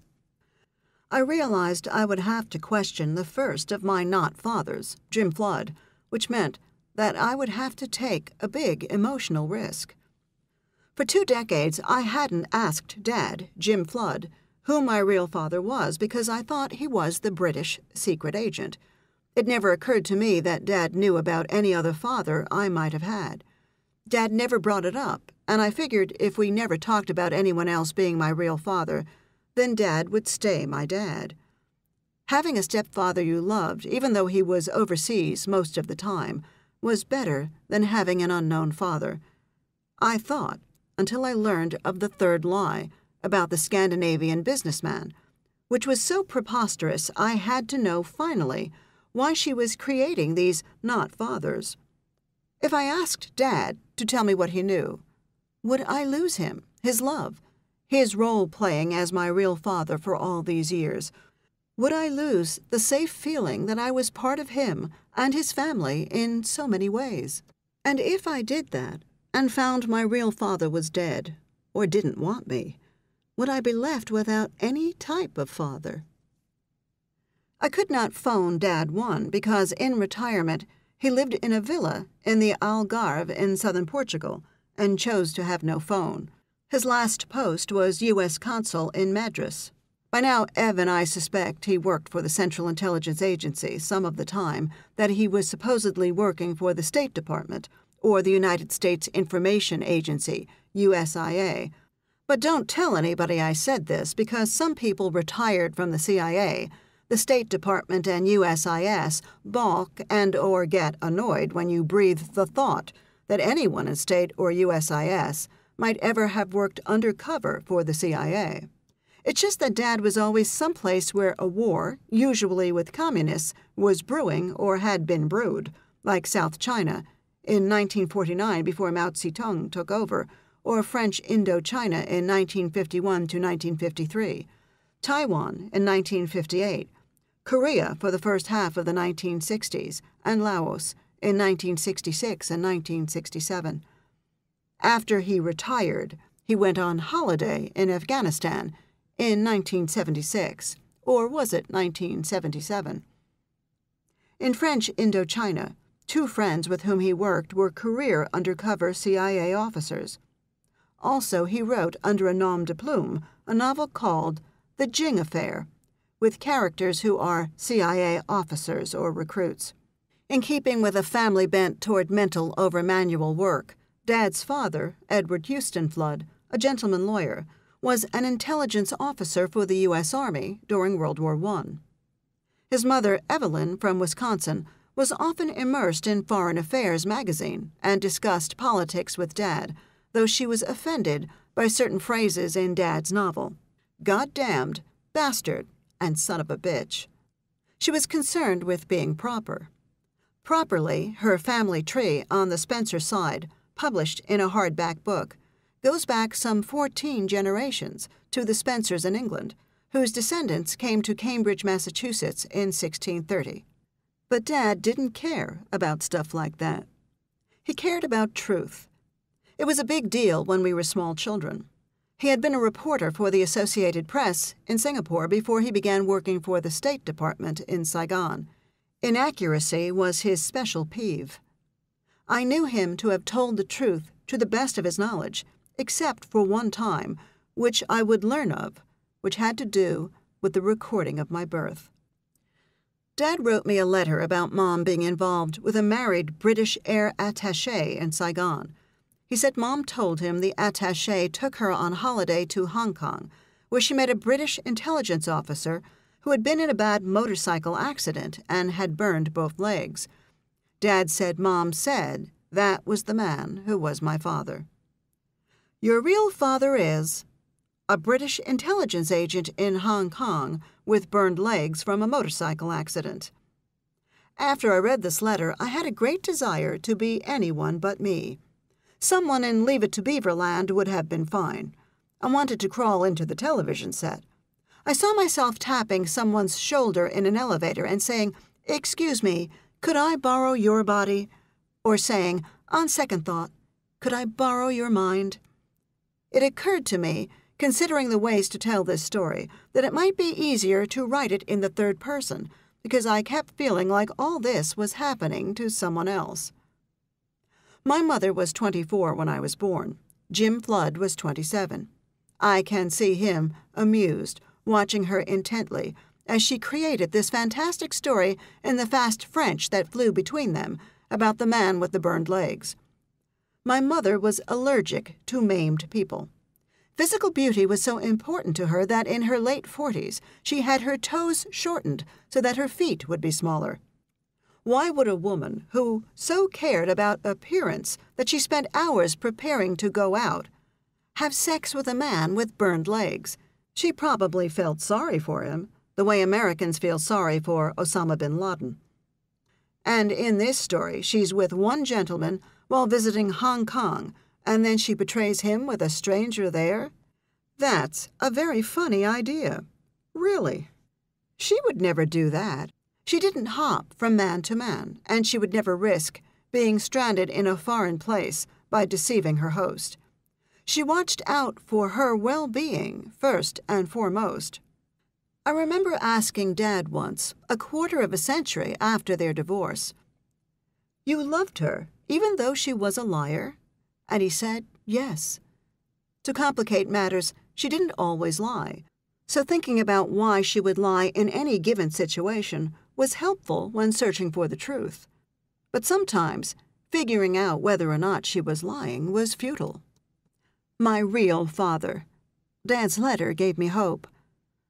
I realized I would have to question the first of my not-fathers, Jim Flood, which meant that I would have to take a big emotional risk. For two decades, I hadn't asked Dad, Jim Flood, who my real father was because I thought he was the British secret agent. It never occurred to me that Dad knew about any other father I might have had. Dad never brought it up, and I figured if we never talked about anyone else being my real father, then Dad would stay my dad. Having a stepfather you loved, even though he was overseas most of the time, was better than having an unknown father. I thought, until I learned of the third lie about the Scandinavian businessman, which was so preposterous I had to know finally why she was creating these not-fathers. If I asked Dad to tell me what he knew, would I lose him, his love, his role-playing as my real father for all these years? Would I lose the safe feeling that I was part of him and his family in so many ways? And if I did that, and found my real father was dead, or didn't want me, would I be left without any type of father? I could not phone Dad one because in retirement he lived in a villa in the Algarve in southern Portugal and chose to have no phone. His last post was U S consul in Madras. By now, Ev and I suspect he worked for the Central Intelligence Agency some of the time, that he was supposedly working for the State Department or the United States Information Agency, U S I A. But don't tell anybody I said this because some people retired from the C I A, The State Department and U S I S balk and or get annoyed when you breathe the thought that anyone in State or U S I S might ever have worked undercover for the C I A. It's just that Dad was always someplace where a war, usually with communists, was brewing or had been brewed, like South China in nineteen forty-nine before Mao Zedong took over, or French Indochina in nineteen fifty-one to nineteen fifty-three, Taiwan in nineteen fifty-eight, Korea for the first half of the nineteen sixties, and Laos in nineteen sixty-six and nineteen sixty-seven. After he retired, he went on holiday in Afghanistan in nineteen seventy-six, or was it nineteen seventy-seven? In French Indochina, two friends with whom he worked were career undercover C I A officers. Also, he wrote under a nom de plume a novel called The Jing Affair, with characters who are C I A officers or recruits. In keeping with a family bent toward mental over manual work, Dad's father, Edward Houston Flood, a gentleman lawyer, was an intelligence officer for the U S Army during World War One. His mother, Evelyn, from Wisconsin, was often immersed in Foreign Affairs magazine and discussed politics with Dad, though she was offended by certain phrases in Dad's novel. Goddamned, bastard, and son of a bitch. She was concerned with being proper. Properly, her family tree on the Spencer side, published in a hardback book, goes back some fourteen generations to the Spencers in England, whose descendants came to Cambridge, Massachusetts in sixteen thirty. But Dad didn't care about stuff like that. He cared about truth. It was a big deal when we were small children. He had been a reporter for the Associated Press in Singapore before he began working for the State Department in Saigon. Inaccuracy was his special peeve. I knew him to have told the truth to the best of his knowledge, except for one time, which I would learn of, which had to do with the recording of my birth. Dad wrote me a letter about Mom being involved with a married British air attaché in Saigon. He said Mom told him the attaché took her on holiday to Hong Kong, where she met a British intelligence officer who had been in a bad motorcycle accident and had burned both legs. Dad said Mom said that was the man who was my father. Your real father is a British intelligence agent in Hong Kong with burned legs from a motorcycle accident. After I read this letter, I had a great desire to be anyone but me. Someone in Leave It to Beaverland would have been fine. I wanted to crawl into the television set. I saw myself tapping someone's shoulder in an elevator and saying, "Excuse me, could I borrow your body?" Or saying, on second thought, "Could I borrow your mind?" It occurred to me, considering the ways to tell this story, that it might be easier to write it in the third person, because I kept feeling like all this was happening to someone else. My mother was twenty-four when I was born. Jim Flood was twenty-seven. I can see him, amused, watching her intently, as she created this fantastic story in the fast French that flew between them about the man with the burned legs. My mother was allergic to maimed people. Physical beauty was so important to her that in her late forties she had her toes shortened so that her feet would be smaller. Why would a woman who so cared about appearance that she spent hours preparing to go out have sex with a man with burned legs? She probably felt sorry for him, the way Americans feel sorry for Osama bin Laden. And in this story, she's with one gentleman while visiting Hong Kong, and then she betrays him with a stranger there? That's a very funny idea. Really. She would never do that. She didn't hop from man to man, and she would never risk being stranded in a foreign place by deceiving her host. She watched out for her well-being first and foremost. I remember asking Dad once, a quarter of a century after their divorce, "You loved her, even though she was a liar?" And he said, yes. To complicate matters, she didn't always lie. So thinking about why she would lie in any given situation was helpful when searching for the truth. But sometimes, figuring out whether or not she was lying was futile. My real father. Dad's letter gave me hope.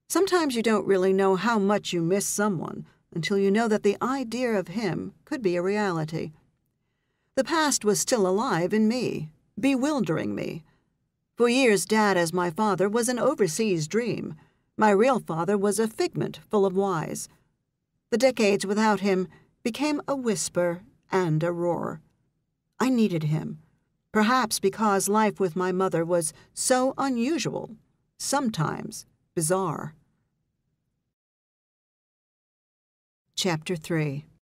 Sometimes you don't really know how much you miss someone until you know that the idea of him could be a reality. The past was still alive in me, bewildering me. For years, Dad as my father was an overseas dream. My real father was a figment full of whys. The decades without him became a whisper and a roar. I needed him, perhaps because life with my mother was so unusual, sometimes bizarre. Chapter three.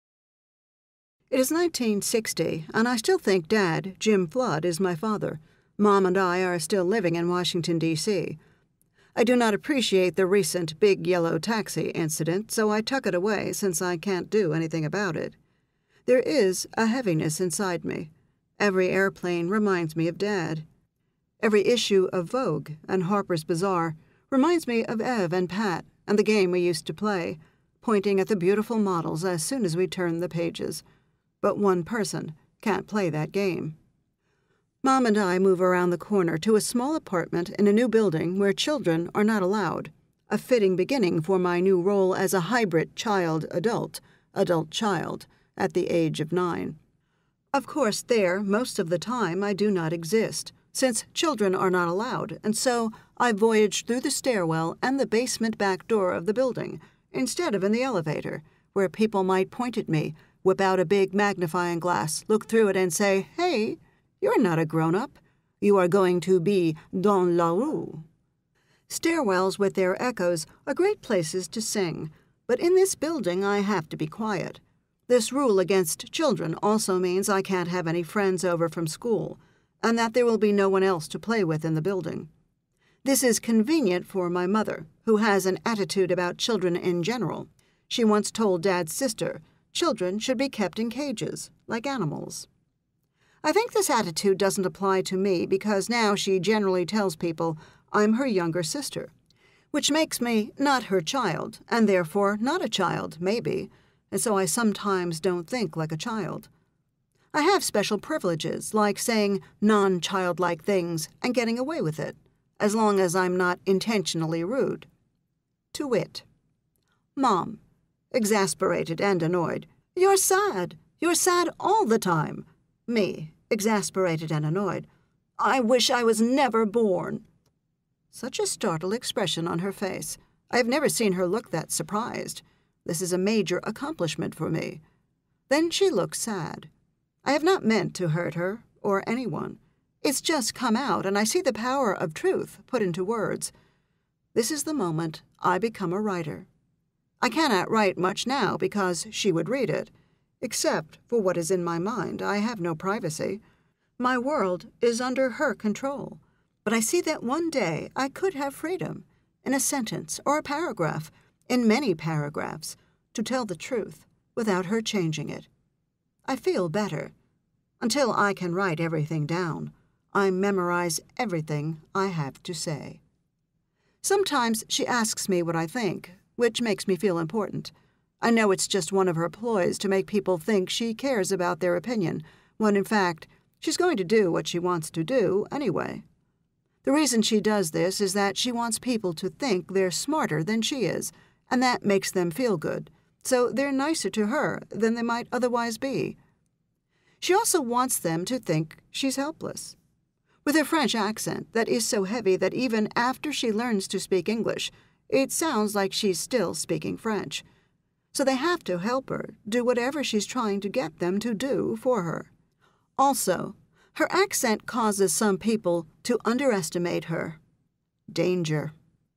It is nineteen sixty, and I still think Dad, Jim Flood, is my father. Mom and I are still living in Washington, D C I do not appreciate the recent big yellow taxi incident, so I tuck it away since I can't do anything about it. There is a heaviness inside me. Every airplane reminds me of Dad. Every issue of Vogue and Harper's Bazaar reminds me of Ev and Pat and the game we used to play, pointing at the beautiful models as soon as we turned the pages. But one person can't play that game. Mom and I move around the corner to a small apartment in a new building where children are not allowed, a fitting beginning for my new role as a hybrid child-adult, adult-child, at the age of nine. Of course, there, most of the time, I do not exist, since children are not allowed, and so I voyage through the stairwell and the basement back door of the building, instead of in the elevator, where people might point at me, whip out a big magnifying glass, look through it, and say, "Hey, you're not a grown-up. You are going to be dans la rue." Stairwells with their echoes are great places to sing, but in this building I have to be quiet. This rule against children also means I can't have any friends over from school, and that there will be no one else to play with in the building. This is convenient for my mother, who has an attitude about children in general. She once told Dad's sister, children should be kept in cages, like animals. I think this attitude doesn't apply to me because now she generally tells people I'm her younger sister, which makes me not her child, and therefore not a child, maybe, and so I sometimes don't think like a child. I have special privileges, like saying non-childlike things and getting away with it, as long as I'm not intentionally rude. To wit, Mom, exasperated and annoyed, "You're sad. You're sad all the time." Me, exasperated and annoyed, "I wish I was never born." Such a startled expression on her face. I have never seen her look that surprised. This is a major accomplishment for me. Then she looks sad. I have not meant to hurt her, or anyone. It's just come out, and I see the power of truth put into words. This is the moment I become a writer. I cannot write much now because she would read it. Except for what is in my mind, I have no privacy. My world is under her control. But I see that one day I could have freedom, in a sentence or a paragraph, in many paragraphs, to tell the truth without her changing it. I feel better. Until I can write everything down, I memorize everything I have to say. Sometimes she asks me what I think, which makes me feel important. I know it's just one of her ploys to make people think she cares about their opinion, when in fact, she's going to do what she wants to do anyway. The reason she does this is that she wants people to think they're smarter than she is, and that makes them feel good, so they're nicer to her than they might otherwise be. She also wants them to think she's helpless. With her French accent that is so heavy that even after she learns to speak English, it sounds like she's still speaking French. So they have to help her do whatever she's trying to get them to do for her. Also, her accent causes some people to underestimate her. Danger.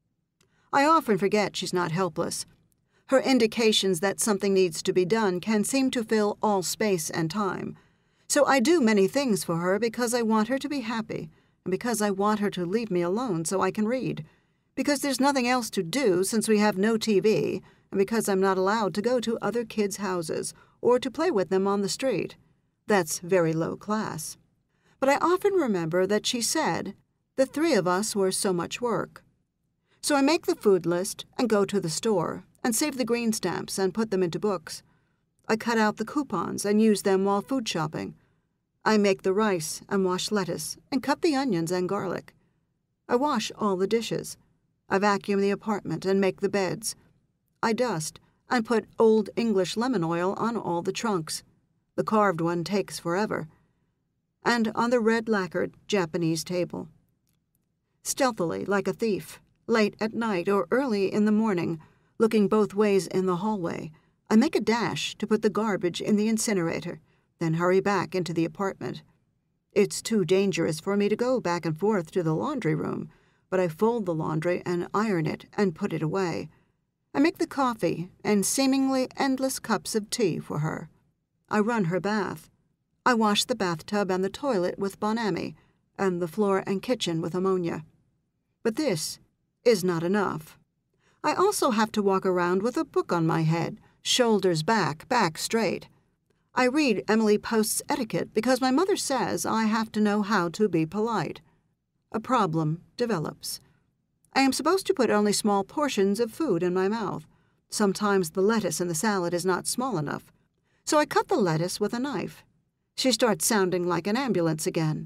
I often forget she's not helpless. Her indications that something needs to be done can seem to fill all space and time. So I do many things for her because I want her to be happy, and because I want her to leave me alone so I can read, because there's nothing else to do since we have no T V, and because I'm not allowed to go to other kids' houses or to play with them on the street. That's very low class. But I often remember that she said the three of us were so much work. So I make the food list and go to the store and save the green stamps and put them into books. I cut out the coupons and use them while food shopping. I make the rice and wash lettuce and cut the onions and garlic. I wash all the dishes. I vacuum the apartment and make the beds. I dust and put Old English lemon oil on all the trunks. The carved one takes forever. And on the red lacquered Japanese table. Stealthily, like a thief, late at night or early in the morning, looking both ways in the hallway, I make a dash to put the garbage in the incinerator, then hurry back into the apartment. It's too dangerous for me to go back and forth to the laundry room, but I fold the laundry and iron it and put it away. I make the coffee and seemingly endless cups of tea for her. I run her bath. I wash the bathtub and the toilet with Bon-Ami, and the floor and kitchen with ammonia. But this is not enough. I also have to walk around with a book on my head, shoulders back, back straight. I read Emily Post's Etiquette because my mother says I have to know how to be polite. A problem develops. I am supposed to put only small portions of food in my mouth. Sometimes the lettuce in the salad is not small enough. So I cut the lettuce with a knife. She starts sounding like an ambulance again.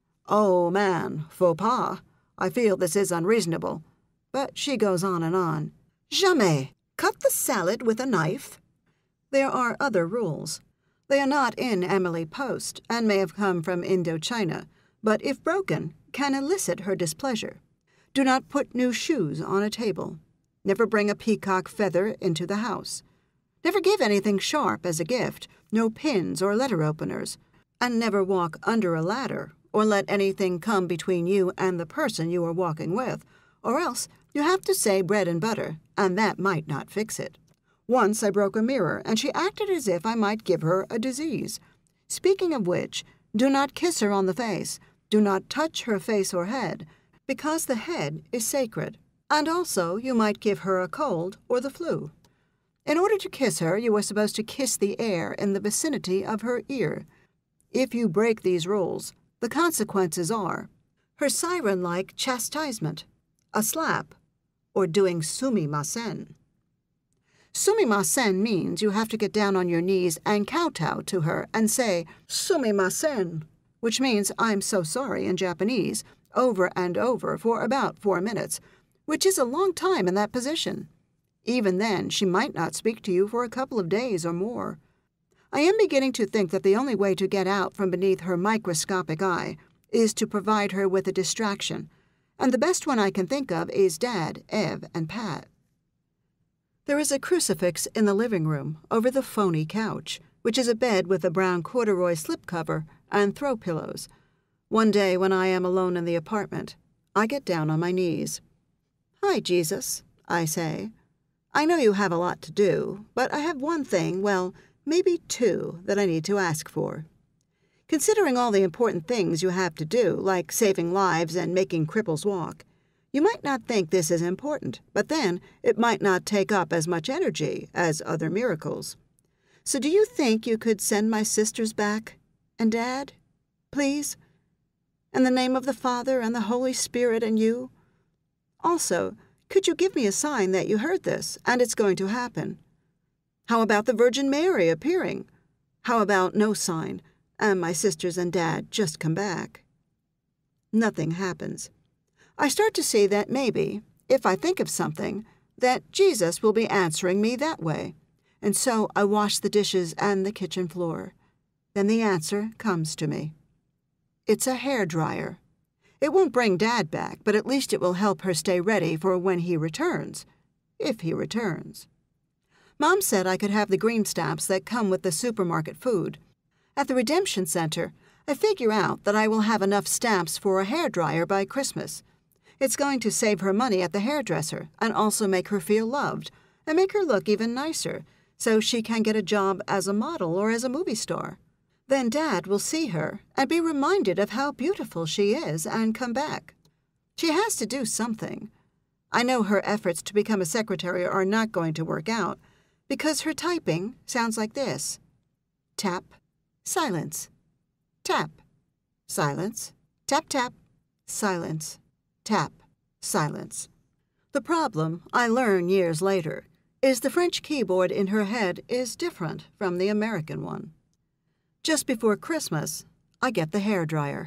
Oh, man, faux pas. I feel this is unreasonable. But she goes on and on. Jamais cut the salad with a knife. There are other rules. They are not in Emily Post and may have come from Indochina, but if broken, can elicit her displeasure. Do not put new shoes on a table. Never bring a peacock feather into the house. Never give anything sharp as a gift, no pins or letter openers, and never walk under a ladder or let anything come between you and the person you are walking with, or else you have to say bread and butter, and that might not fix it. Once I broke a mirror, and she acted as if I might give her a disease. Speaking of which, do not kiss her on the face. Do not touch her face or head, because the head is sacred, and also you might give her a cold or the flu. In order to kiss her, you are supposed to kiss the air in the vicinity of her ear. If you break these rules, the consequences are her siren-like chastisement, a slap, or doing sumimasen. Sumimasen means you have to get down on your knees and kowtow to her and say sumimasen, which means I'm so sorry in Japanese, over and over for about four minutes, which is a long time in that position. Even then, she might not speak to you for a couple of days or more. I am beginning to think that the only way to get out from beneath her microscopic eye is to provide her with a distraction, and the best one I can think of is Dad, Ev, and Pat. There is a crucifix in the living room over the phony couch, which is a bed with a brown corduroy slipcover and throw pillows. One day when I am alone in the apartment, I get down on my knees. "Hi, Jesus," I say. "I know you have a lot to do, but I have one thing, well, maybe two, that I need to ask for. Considering all the important things you have to do, like saving lives and making cripples walk, you might not think this is important, but then it might not take up as much energy as other miracles. So do you think you could send my sisters back? And Dad? Please? In the name of the Father and the Holy Spirit and you? Also, could you give me a sign that you heard this and it's going to happen? How about the Virgin Mary appearing? How about no sign, and my sisters and Dad just come back?" Nothing happens. I start to see that maybe, if I think of something, that Jesus will be answering me that way, and so I wash the dishes and the kitchen floor. Then the answer comes to me. It's a hairdryer. It won't bring Dad back, but at least it will help her stay ready for when he returns, if he returns. Mom said I could have the green stamps that come with the supermarket food. At the Redemption Center, I figure out that I will have enough stamps for a hairdryer by Christmas. It's going to save her money at the hairdresser and also make her feel loved and make her look even nicer so she can get a job as a model or as a movie star. Then Dad will see her and be reminded of how beautiful she is and come back. She has to do something. I know her efforts to become a secretary are not going to work out because her typing sounds like this. Tap, silence. Tap, silence. Tap, tap, silence. Tap, silence. The problem, I learn years later, is the French keyboard in her head is different from the American one. Just before Christmas, I get the hairdryer.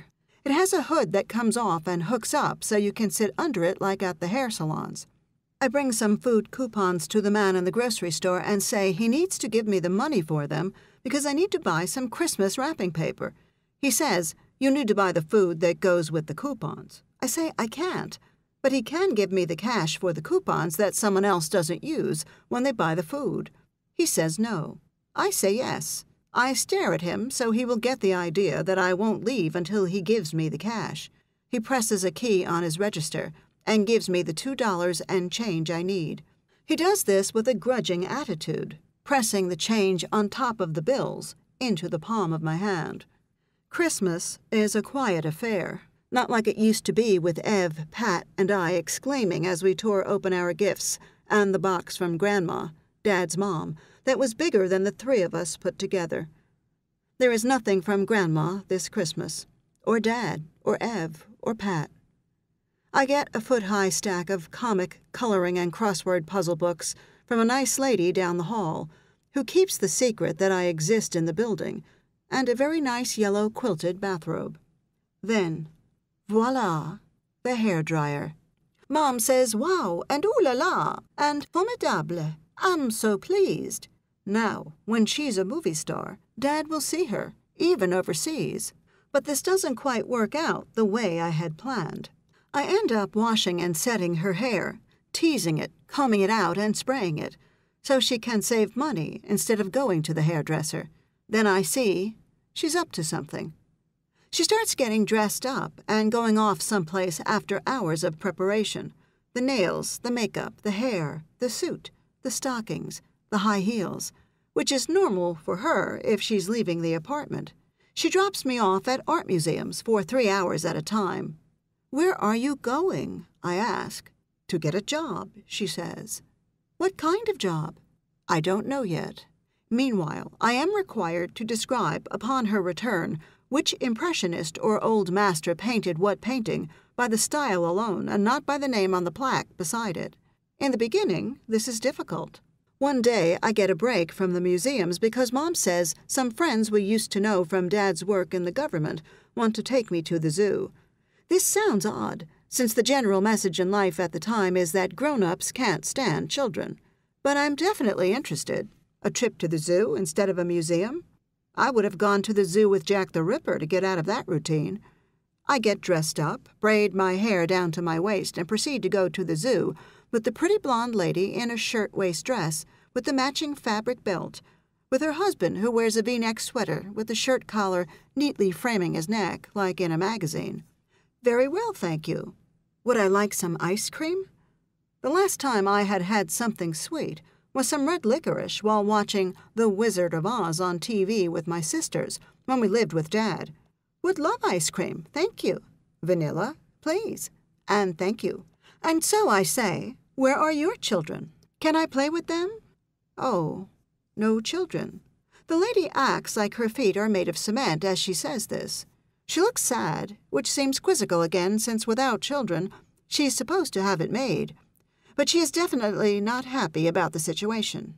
It has a hood that comes off and hooks up so you can sit under it like at the hair salons. I bring some food coupons to the man in the grocery store and say he needs to give me the money for them because I need to buy some Christmas wrapping paper. He says, you need to buy the food that goes with the coupons. I say I can't, but he can give me the cash for the coupons that someone else doesn't use when they buy the food. He says no. I say yes. I stare at him so he will get the idea that I won't leave until he gives me the cash. He presses a key on his register and gives me the two dollars and change I need. He does this with a grudging attitude, pressing the change on top of the bills into the palm of my hand. Christmas is a quiet affair, not like it used to be with Ev, Pat, and I exclaiming as we tore open our gifts and the box from Grandma, Dad's mom, that was bigger than the three of us put together. There is nothing from Grandma this Christmas, or Dad, or Ev, or Pat. I get a foot-high stack of comic, coloring, and crossword puzzle books from a nice lady down the hall, who keeps the secret that I exist in the building, and a very nice yellow quilted bathrobe. Then, voila, the hairdryer. Mom says, wow, and ooh la la, and formidable. I'm so pleased. Now, when she's a movie star, Dad will see her, even overseas. But this doesn't quite work out the way I had planned. I end up washing and setting her hair, teasing it, combing it out, and spraying it, so she can save money instead of going to the hairdresser. Then I see she's up to something. She starts getting dressed up and going off someplace after hours of preparation. The nails, the makeup, the hair, the suit, the stockings, the high heels, which is normal for her if she's leaving the apartment. She drops me off at art museums for three hours at a time. Where are you going? I ask. To get a job, she says. What kind of job? I don't know yet. Meanwhile, I am required to describe, upon her return, which impressionist or old master painted what painting by the style alone and not by the name on the plaque beside it. In the beginning, this is difficult. One day, I get a break from the museums because Mom says some friends we used to know from Dad's work in the government want to take me to the zoo. This sounds odd, since the general message in life at the time is that grown-ups can't stand children. But I'm definitely interested. A trip to the zoo instead of a museum? I would have gone to the zoo with Jack the Ripper to get out of that routine. I get dressed up, braid my hair down to my waist, and proceed to go to the zoo with the pretty blonde lady in a shirt-waist dress with the matching fabric belt, with her husband who wears a V-neck sweater with the shirt collar neatly framing his neck like in a magazine. Very well, thank you. Would I like some ice cream? The last time I had had something sweet was some red licorice while watching The Wizard of Oz on T V with my sisters when we lived with Dad. Would love ice cream, thank you. Vanilla, please. And thank you. And so I say, where are your children? Can I play with them? Oh, no children. The lady acts like her feet are made of cement as she says this. She looks sad, which seems quizzical again since without children, she's supposed to have it made. But she is definitely not happy about the situation.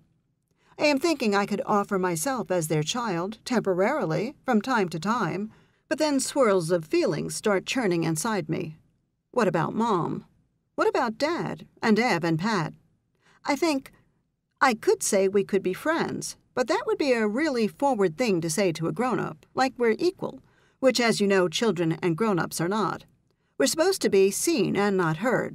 I am thinking I could offer myself as their child, temporarily, from time to time, but then swirls of feelings start churning inside me. What about Mom? What about Dad, and Ev and Pat? I think I could say we could be friends, but that would be a really forward thing to say to a grown-up, like we're equal, which, as you know, children and grown-ups are not. We're supposed to be seen and not heard.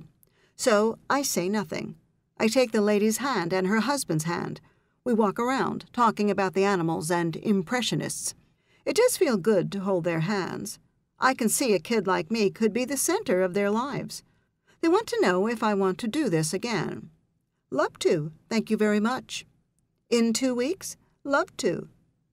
So I say nothing. I take the lady's hand and her husband's hand. We walk around, talking about the animals and impressionists. It does feel good to hold their hands. I can see a kid like me could be the center of their lives. They want to know if I want to do this again. Love to, thank you very much. In two weeks? Love to.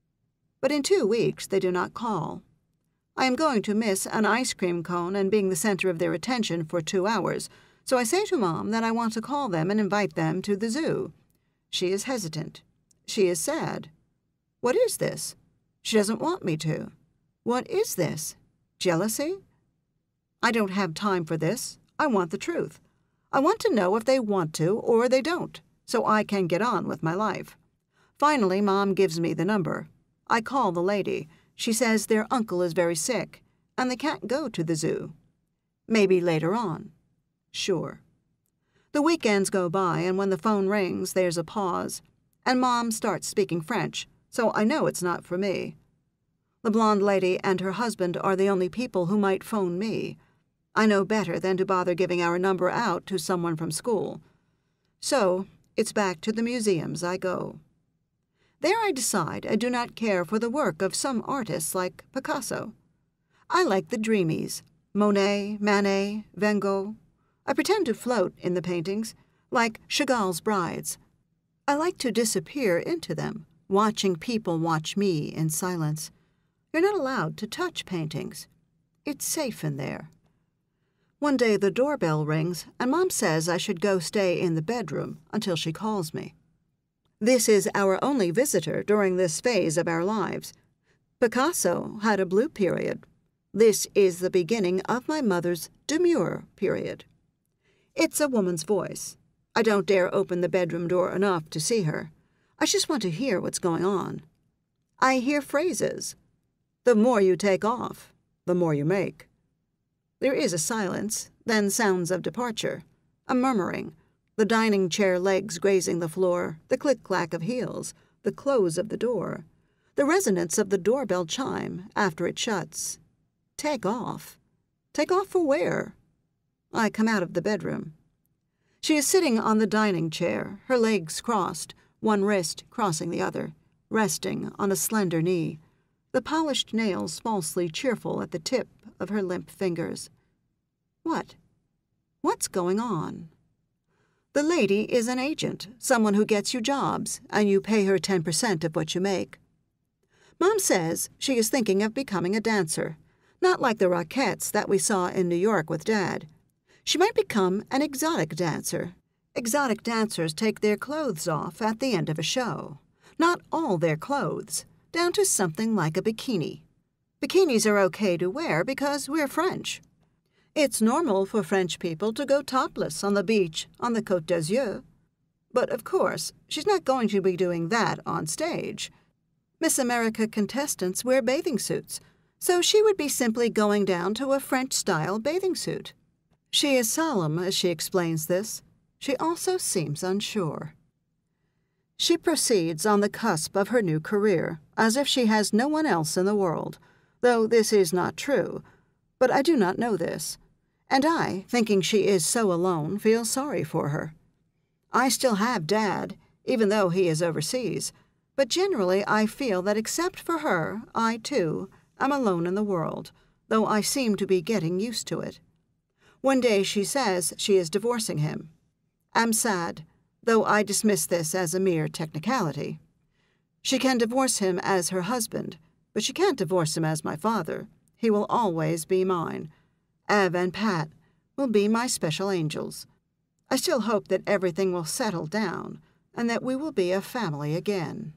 But in two weeks they do not call. I am going to miss an ice cream cone and being the center of their attention for two hours, so I say to Mom that I want to call them and invite them to the zoo. She is hesitant. She is sad. What is this? She doesn't want me to. What is this? Jealousy? I don't have time for this. I want the truth. I want to know if they want to or they don't, so I can get on with my life. Finally, Mom gives me the number. I call the lady. She says their uncle is very sick, and they can't go to the zoo. Maybe later on. Sure. The weekends go by, and when the phone rings, there's a pause, and Mom starts speaking French, so I know it's not for me. The blonde lady and her husband are the only people who might phone me. I know better than to bother giving our number out to someone from school. So, it's back to the museums I go. There I decide I do not care for the work of some artists like Picasso. I like the dreamies, Monet, Manet, Van Gogh. I pretend to float in the paintings, like Chagall's brides. I like to disappear into them, watching people watch me in silence. You're not allowed to touch paintings. It's safe in there. One day the doorbell rings, and Mom says I should go stay in the bedroom until she calls me. This is our only visitor during this phase of our lives. Picasso had a blue period. This is the beginning of my mother's demure period. It's a woman's voice. I don't dare open the bedroom door enough to see her. I just want to hear what's going on. I hear phrases. The more you take off, the more you make. There is a silence, then sounds of departure, a murmuring, the dining chair legs grazing the floor, the click-clack of heels, the close of the door, the resonance of the doorbell chime after it shuts. Take off. Take off for where? I come out of the bedroom. She is sitting on the dining chair, her legs crossed, one wrist crossing the other, resting on a slender knee, the polished nails falsely cheerful at the tip of her limp fingers. What? What's going on? The lady is an agent, someone who gets you jobs, and you pay her ten percent of what you make. Mom says she is thinking of becoming a dancer, not like the Rockettes that we saw in New York with Dad. She might become an exotic dancer. Exotic dancers take their clothes off at the end of a show. Not all their clothes, down to something like a bikini. Bikinis are okay to wear because we're French. It's normal for French people to go topless on the beach on the Côte d'Azur. But, of course, she's not going to be doing that on stage. Miss America contestants wear bathing suits, so she would be simply going down to a French-style bathing suit. She is solemn as she explains this. She also seems unsure. She proceeds on the cusp of her new career, as if she has no one else in the world, though this is not true. But I do not know this, and I, thinking she is so alone, feel sorry for her. I still have Dad, even though he is overseas, but generally I feel that except for her, I, too, am alone in the world, though I seem to be getting used to it. One day she says she is divorcing him. I'm sad, though I dismiss this as a mere technicality. She can divorce him as her husband, but she can't divorce him as my father. He will always be mine. Ev and Pat will be my special angels. I still hope that everything will settle down and that we will be a family again.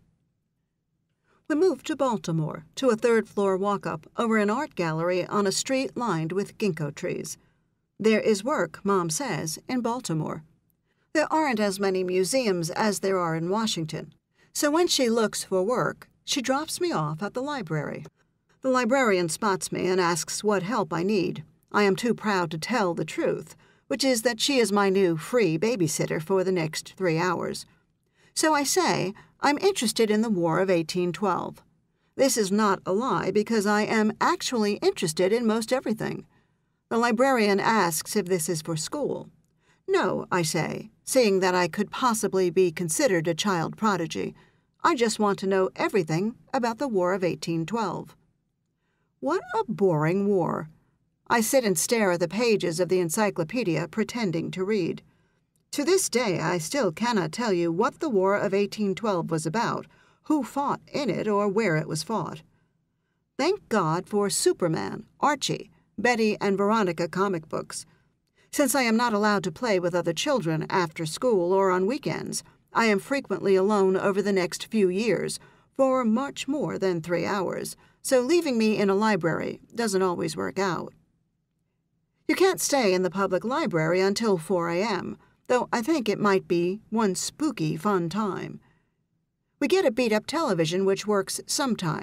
We moved to Baltimore, to a third-floor walk-up over an art gallery on a street lined with ginkgo trees. There is work, Mom says, in Baltimore. There aren't as many museums as there are in Washington, so when she looks for work, she drops me off at the library. The librarian spots me and asks what help I need. I am too proud to tell the truth, which is that she is my new free babysitter for the next three hours. So I say I'm interested in the War of eighteen twelve. This is not a lie because I am actually interested in most everything. The librarian asks if this is for school. No, I say, seeing that I could possibly be considered a child prodigy. I just want to know everything about the War of eighteen twelve. What a boring war. I sit and stare at the pages of the encyclopedia, pretending to read. To this day, I still cannot tell you what the War of eighteen twelve was about, who fought in it, or where it was fought. Thank God for Superman, Archie, Betty and Veronica comic books. Since I am not allowed to play with other children after school or on weekends, I am frequently alone over the next few years, for much more than three hours, so leaving me in a library doesn't always work out. You can't stay in the public library until four a m, though I think it might be one spooky fun time. We get a beat-up television which works sometimes,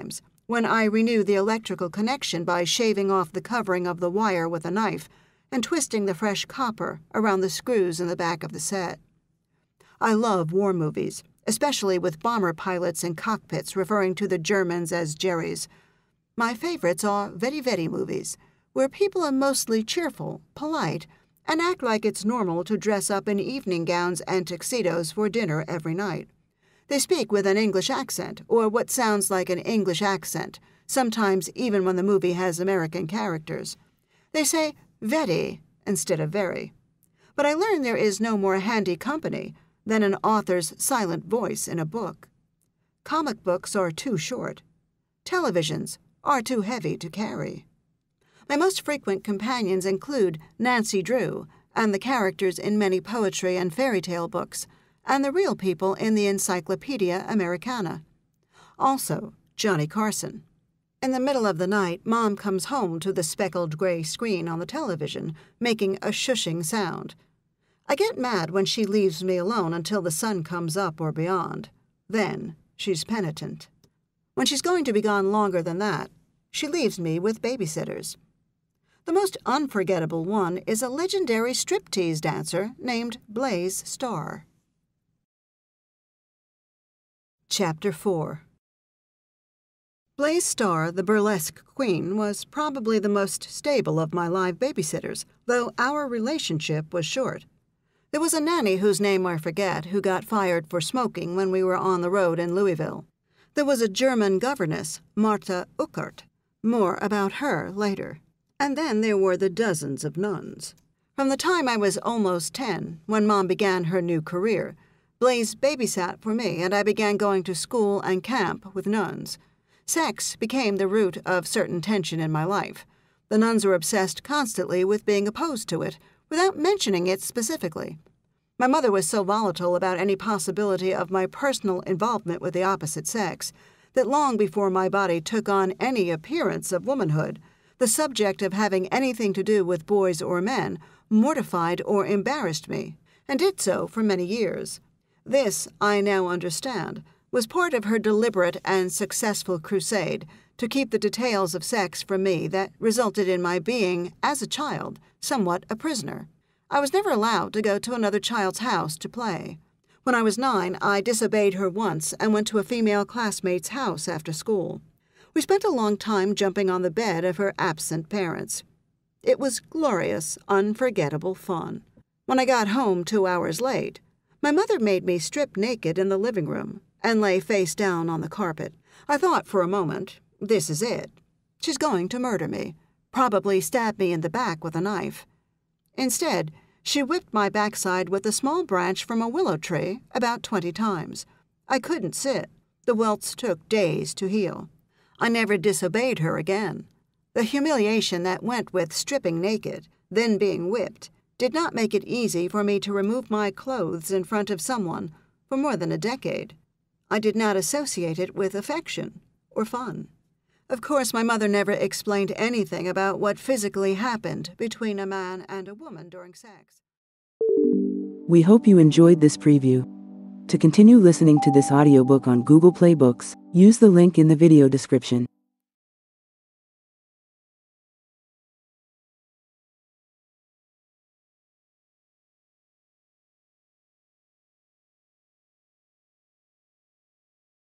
when I renew the electrical connection by shaving off the covering of the wire with a knife and twisting the fresh copper around the screws in the back of the set. I love war movies, especially with bomber pilots in cockpits referring to the Germans as Jerrys. My favorites are very, very movies, where people are mostly cheerful, polite, and act like it's normal to dress up in evening gowns and tuxedos for dinner every night. They speak with an English accent, or what sounds like an English accent, sometimes even when the movie has American characters. They say very instead of very. But I learned there is no more handy company than an author's silent voice in a book. Comic books are too short. Televisions are too heavy to carry. My most frequent companions include Nancy Drew and the characters in many poetry and fairy tale books, and the real people in the Encyclopedia Americana. Also, Johnny Carson. In the middle of the night, Mom comes home to the speckled gray screen on the television, making a shushing sound. I get mad when she leaves me alone until the sun comes up or beyond. Then, she's penitent. When she's going to be gone longer than that, she leaves me with babysitters. The most unforgettable one is a legendary striptease dancer named Blaze Starr. Chapter four. Blaze Starr, the burlesque queen, was probably the most stable of my live babysitters, though our relationship was short. There was a nanny whose name I forget who got fired for smoking when we were on the road in Louisville. There was a German governess, Martha Uckert. More about her later. And then there were the dozens of nuns. From the time I was almost ten, when Mom began her new career, Blaze babysat for me, and I began going to school and camp with nuns. Sex became the root of certain tension in my life. The nuns were obsessed constantly with being opposed to it, without mentioning it specifically. My mother was so volatile about any possibility of my personal involvement with the opposite sex that long before my body took on any appearance of womanhood, the subject of having anything to do with boys or men mortified or embarrassed me, and did so for many years. This, I now understand, was part of her deliberate and successful crusade to keep the details of sex from me that resulted in my being, as a child, somewhat a prisoner. I was never allowed to go to another child's house to play. When I was nine, I disobeyed her once and went to a female classmate's house after school. We spent a long time jumping on the bed of her absent parents. It was glorious, unforgettable fun. When I got home two hours late, my mother made me strip naked in the living room and lay face down on the carpet. I thought for a moment, this is it. She's going to murder me, probably stab me in the back with a knife. Instead, she whipped my backside with a small branch from a willow tree about twenty times. I couldn't sit. The welts took days to heal. I never disobeyed her again. The humiliation that went with stripping naked, then being whipped, did not make it easy for me to remove my clothes in front of someone for more than a decade. I did not associate it with affection or fun. Of course, my mother never explained anything about what physically happened between a man and a woman during sex. We hope you enjoyed this preview. To continue listening to this audiobook on Google Play Books, use the link in the video description.